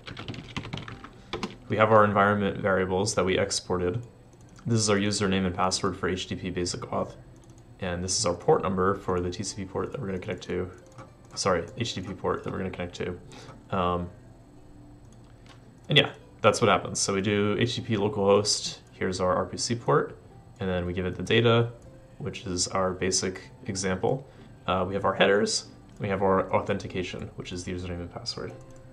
We have our environment variables that we exported. This is our username and password for H T T P basic auth. And this is our port number for the T C P port that we're going to connect to. Sorry, H T T P port that we're going to connect to. Um, and yeah, that's what happens. So we do H T T P localhost, here's our R P C port, and then we give it the data, which is our basic example. Uh, we have our headers, we have our authentication, which is the username and password.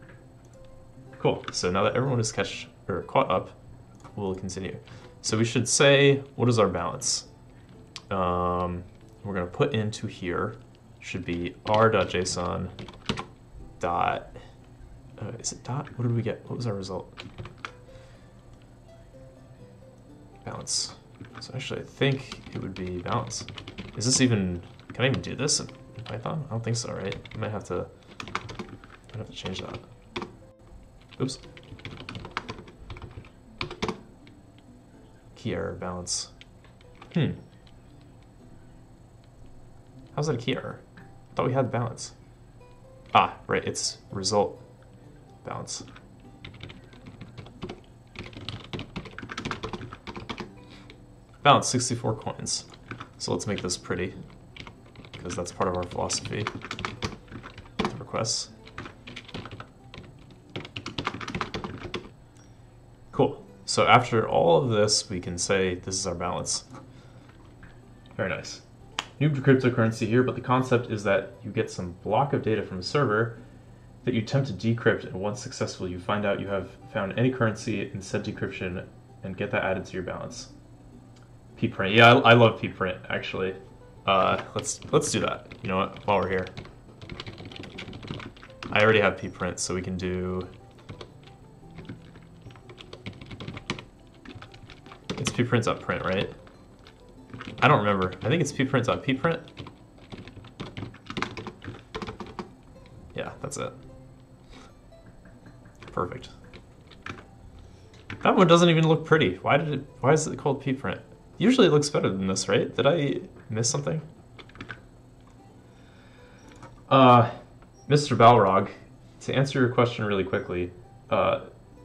Cool, so now that everyone is catch, or caught up, we'll continue. So we should say, what is our balance? Um, we're going to put into here, should be r.json dot, uh, is it dot? What did we get? What was our result? Balance. So actually I think it would be balance. Is this even, can I even do this in Python? I don't think so, right? I might have to, I might have to change that. Oops. Key error, balance. Hmm. How's that a key error? I thought we had balance. Ah, right, it's result balance. Balance, sixty-four coins. So let's make this pretty, because that's part of our philosophy. The requests. Cool. So after all of this, we can say this is our balance. Very nice. Noob to cryptocurrency here, but the concept is that you get some block of data from a server that you attempt to decrypt, and once successful, you find out you have found any currency in said decryption and get that added to your balance. pprint. Yeah, I, I love pprint, actually. Uh, let's let's do that. You know what? While we're here, I already have pprint, so we can do. It's pprint.print, right? I don't remember. I think it's pprint.pprint. Yeah, that's it. Perfect. That one doesn't even look pretty. Why did it? Why is it called pprint? Usually it looks better than this, right? Did I miss something? Uh, Mister Balrog, to answer your question really quickly, uh,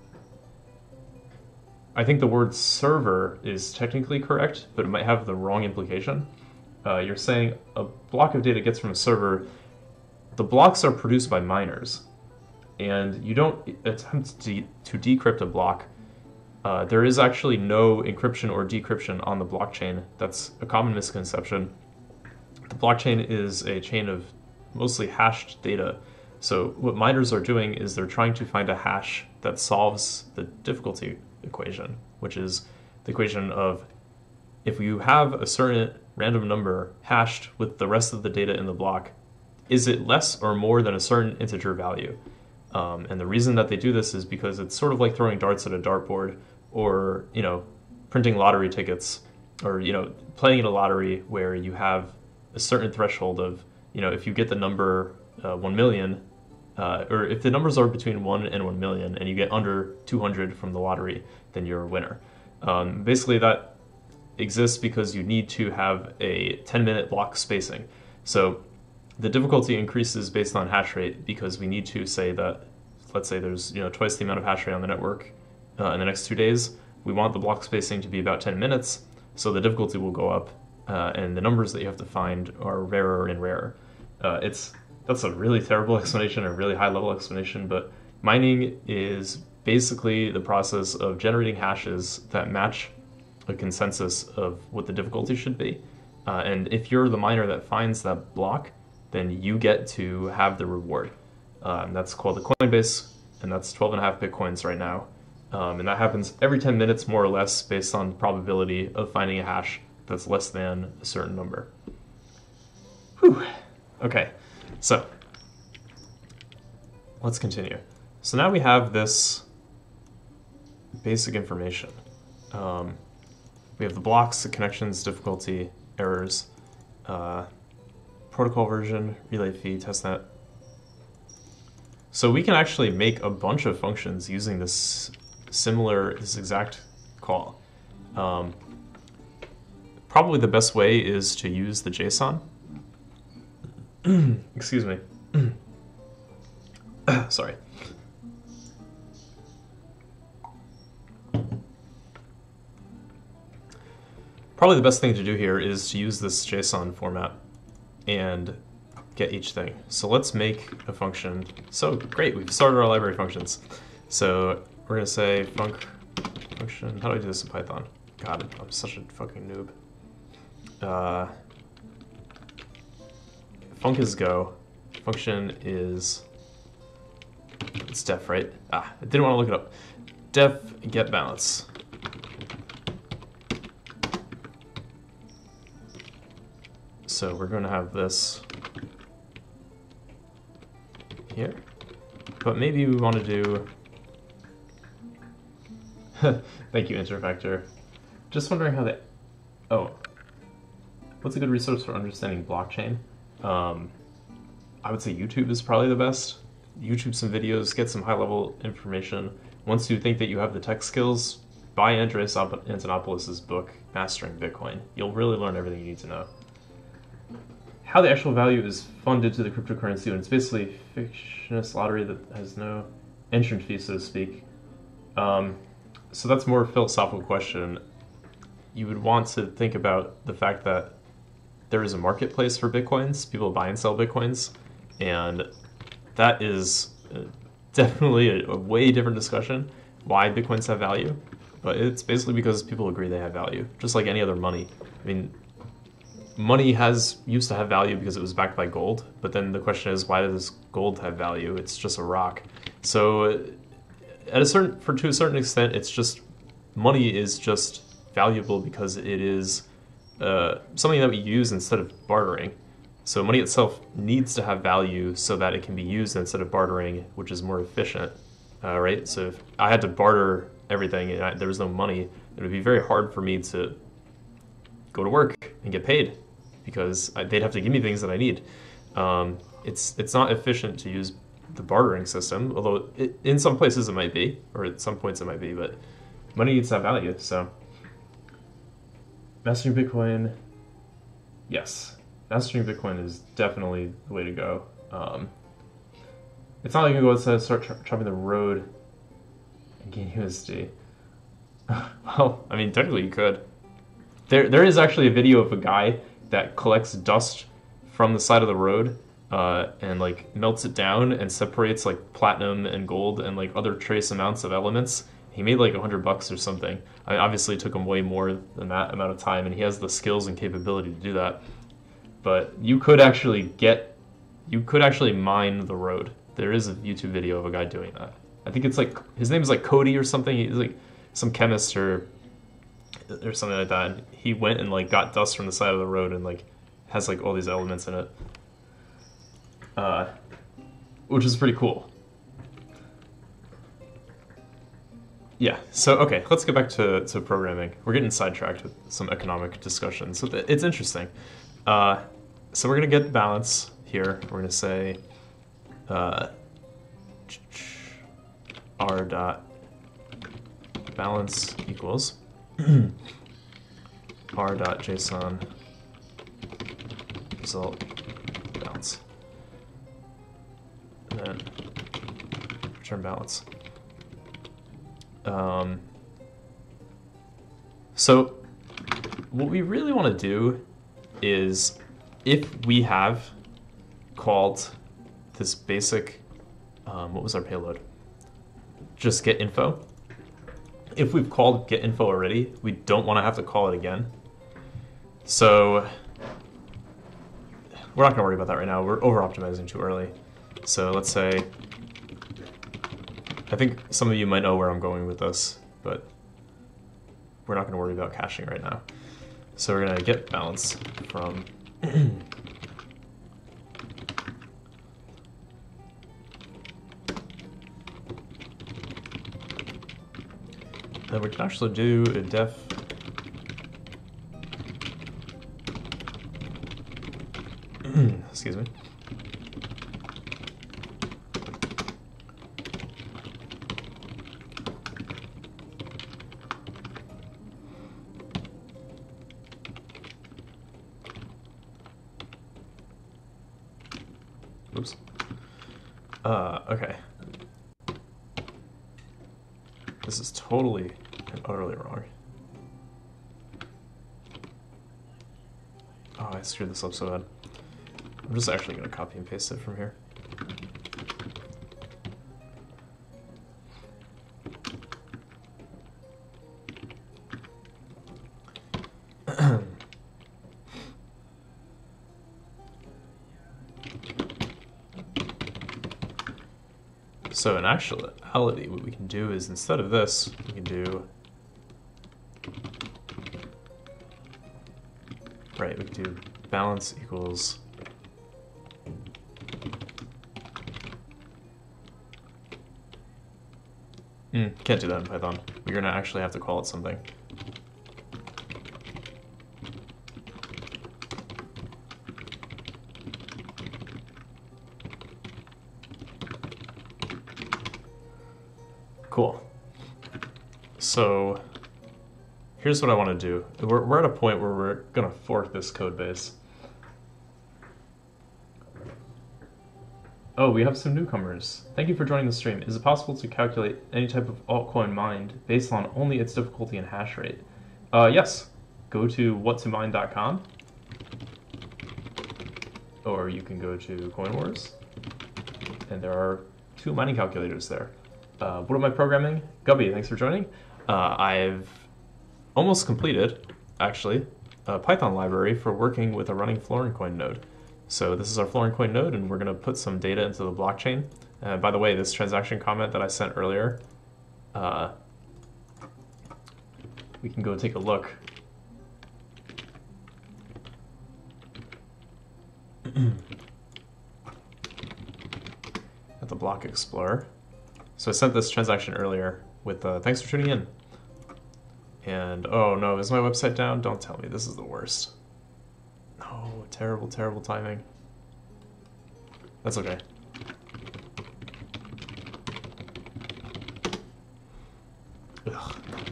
I think the word server is technically correct, but it might have the wrong implication. Uh, you're saying a block of data gets from a server. The blocks are produced by miners, and you don't attempt to, to decrypt a block. Uh, there is actually no encryption or decryption on the blockchain. That's a common misconception. The blockchain is a chain of mostly hashed data. So what miners are doing is they're trying to find a hash that solves the difficulty equation, which is the equation of if you have a certain random number hashed with the rest of the data in the block, is it less or more than a certain integer value? Um, and the reason that they do this is because it's sort of like throwing darts at a dartboard, or, you know, printing lottery tickets, or, you know, playing in a lottery where you have a certain threshold of, you know, if you get the number uh, one million, uh, or if the numbers are between one and one million and you get under two hundred from the lottery, then you're a winner. Um, basically that exists because you need to have a ten minute block spacing. So the difficulty increases based on hash rate because we need to say that, let's say there's, you know, twice the amount of hash rate on the network uh, in the next two days. We want the block spacing to be about ten minutes, so the difficulty will go up, uh, and the numbers that you have to find are rarer and rarer. Uh, it's that's a really terrible explanation, a really high level explanation, but mining is basically the process of generating hashes that match a consensus of what the difficulty should be. Uh, and if you're the miner that finds that block, then you get to have the reward. Uh, and that's called the Coinbase, and that's twelve and a half Bitcoins right now. Um, and that happens every ten minutes, more or less, based on probability of finding a hash that's less than a certain number. Whew. Okay, so let's continue. So now we have this basic information. Um, we have the blocks, the connections, difficulty, errors, uh, protocol version, relay fee, testnet. So we can actually make a bunch of functions using this similar, this exact call. Um, probably the best way is to use the JSON. Excuse me. Sorry. Probably the best thing to do here is to use this JSON format and get each thing. So let's make a function. So great, we've started our library functions. So we're gonna say func function. How do I do this in Python? God, I'm such a fucking noob. Uh, func is go. Function is, it's def, right? Ah, I didn't want to look it up. Def get balance. So we're going to have this here, but maybe we want to do, thank you, Interfactor. Just wondering how they, oh, what's a good resource for understanding blockchain? Um, I would say YouTube is probably the best. YouTube some videos, get some high level information. Once you think that you have the tech skills, buy Andreas Antonopoulos' book, Mastering Bitcoin. You'll really learn everything you need to know. How the actual value is funded to the cryptocurrency, and it's basically a fictitious lottery that has no entrance fee, so to speak. Um, so that's more a philosophical question. You would want to think about the fact that there is a marketplace for Bitcoins. People buy and sell Bitcoins, and that is definitely a, a way different discussion, why Bitcoins have value. But it's basically because people agree they have value, just like any other money. I mean, money has used to have value because it was backed by gold, but then the question is, why does gold have value? It's just a rock. So at a certain, for to a certain extent, it's just, money is just valuable because it is uh, something that we use instead of bartering. So money itself needs to have value so that it can be used instead of bartering, which is more efficient, uh, right? So if I had to barter everything and I, there was no money, it would be very hard for me to go to work and get paid because I, they'd have to give me things that I need. Um, it's it's not efficient to use the bartering system, although it, in some places it might be, or at some points it might be, but money needs to have value, so. Mastering Bitcoin, yes. Mastering Bitcoin is definitely the way to go. Um, it's not like you can go outside and start tra chopping the road and gain U S D. Well, I mean, technically you could. There, there is actually a video of a guy that collects dust from the side of the road uh, and like melts it down and separates like platinum and gold and like other trace amounts of elements. He made like a hundred bucks or something. I mean, obviously it took him way more than that amount of time, and he has the skills and capability to do that. But you could actually get, you could actually mine the road. There is a YouTube video of a guy doing that. I think it's like his name is like Cody or something. He's like some chemist or or something like that. And he went and like got dust from the side of the road and like has like all these elements in it, uh, which is pretty cool. Yeah. So okay, let's get back to to programming. We're getting sidetracked with some economic discussions. So it's interesting. Uh, so we're gonna get balance here. We're gonna say uh, r dot balance equals r dot json result balance, and then return balance. Um, so what we really want to do is, if we have called this basic, um, what was our payload? Just get info. If we've called get info already, we don't want to have to call it again. So we're not going to worry about that right now. We're over optimizing too early. So let's say, I think some of you might know where I'm going with this, but we're not going to worry about caching right now. So we're going to get balance from then we can actually do a def excuse me. Oops. Uh, okay. This is totally and utterly wrong. Oh, I screwed this up so bad. I'm just actually going to copy and paste it from here. So in actuality, what we can do is, instead of this, we can do, right, we can do balance equals mm, can't do that in Python. We're gonna actually have to call it something. Cool. So here's what I want to do. We're, we're at a point where we're going to fork this code base. Oh, we have some newcomers. Thank you for joining the stream. Is it possible to calculate any type of altcoin mined based on only its difficulty and hash rate? Uh, yes. Go to what to mine dot com, or you can go to CoinWars, and there are two mining calculators there. Uh, what am I programming? Gubby, thanks for joining. Uh, I've almost completed, actually, a Python library for working with a running Florin coin node. So this is our Florin coin node, and we're going to put some data into the blockchain. Uh, by the way, this transaction comment that I sent earlier, uh, we can go take a look. At the block explorer. So I sent this transaction earlier with uh, thanks for tuning in. And oh no, is my website down? Don't tell me, this is the worst. No, terrible, terrible timing. That's okay. Ugh.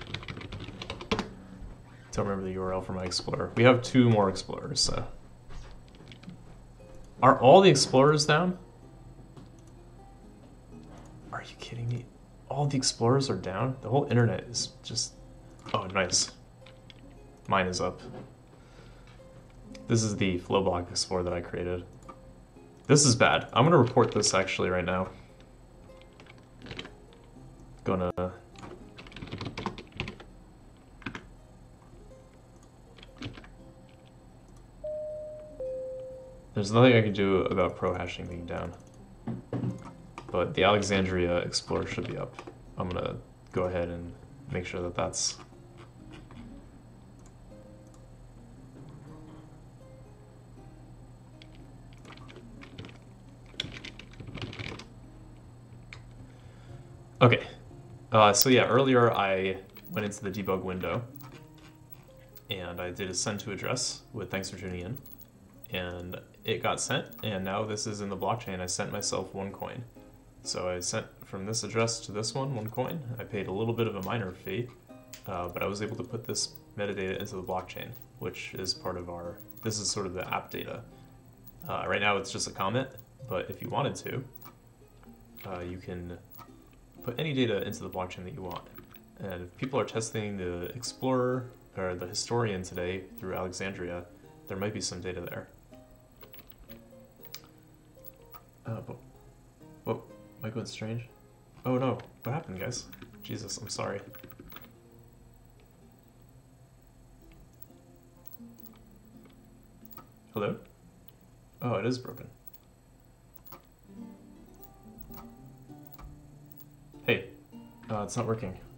Don't remember the U R L for my explorer. We have two more explorers, so. Are all the explorers down? Are you kidding me? All the explorers are down? The whole internet is just... Oh, nice. Mine is up. This is the Flowblock Explorer that I created. This is bad. I'm gonna report this actually right now. Gonna... There's nothing I can do about pro hashing being down. but the Alexandria Explorer should be up. I'm gonna go ahead and make sure that that's... Okay, uh, so yeah, earlier I went into the debug window and I did a send to address with thanks for tuning in, and it got sent, and now this is in the blockchain. I sent myself one coin. So I sent from this address to this one, one coin. I paid a little bit of a minor fee, uh, but I was able to put this metadata into the blockchain, which is part of our, this is sort of the app data. Uh, right now it's just a comment, but if you wanted to, uh, you can put any data into the blockchain that you want. And if people are testing the Explorer or the Historian today through Alexandria, there might be some data there. Uh, but, whoa, am I going strange? Oh no, what happened, guys? Jesus, I'm sorry. Hello? Oh, it is broken. Hey, uh, it's not working.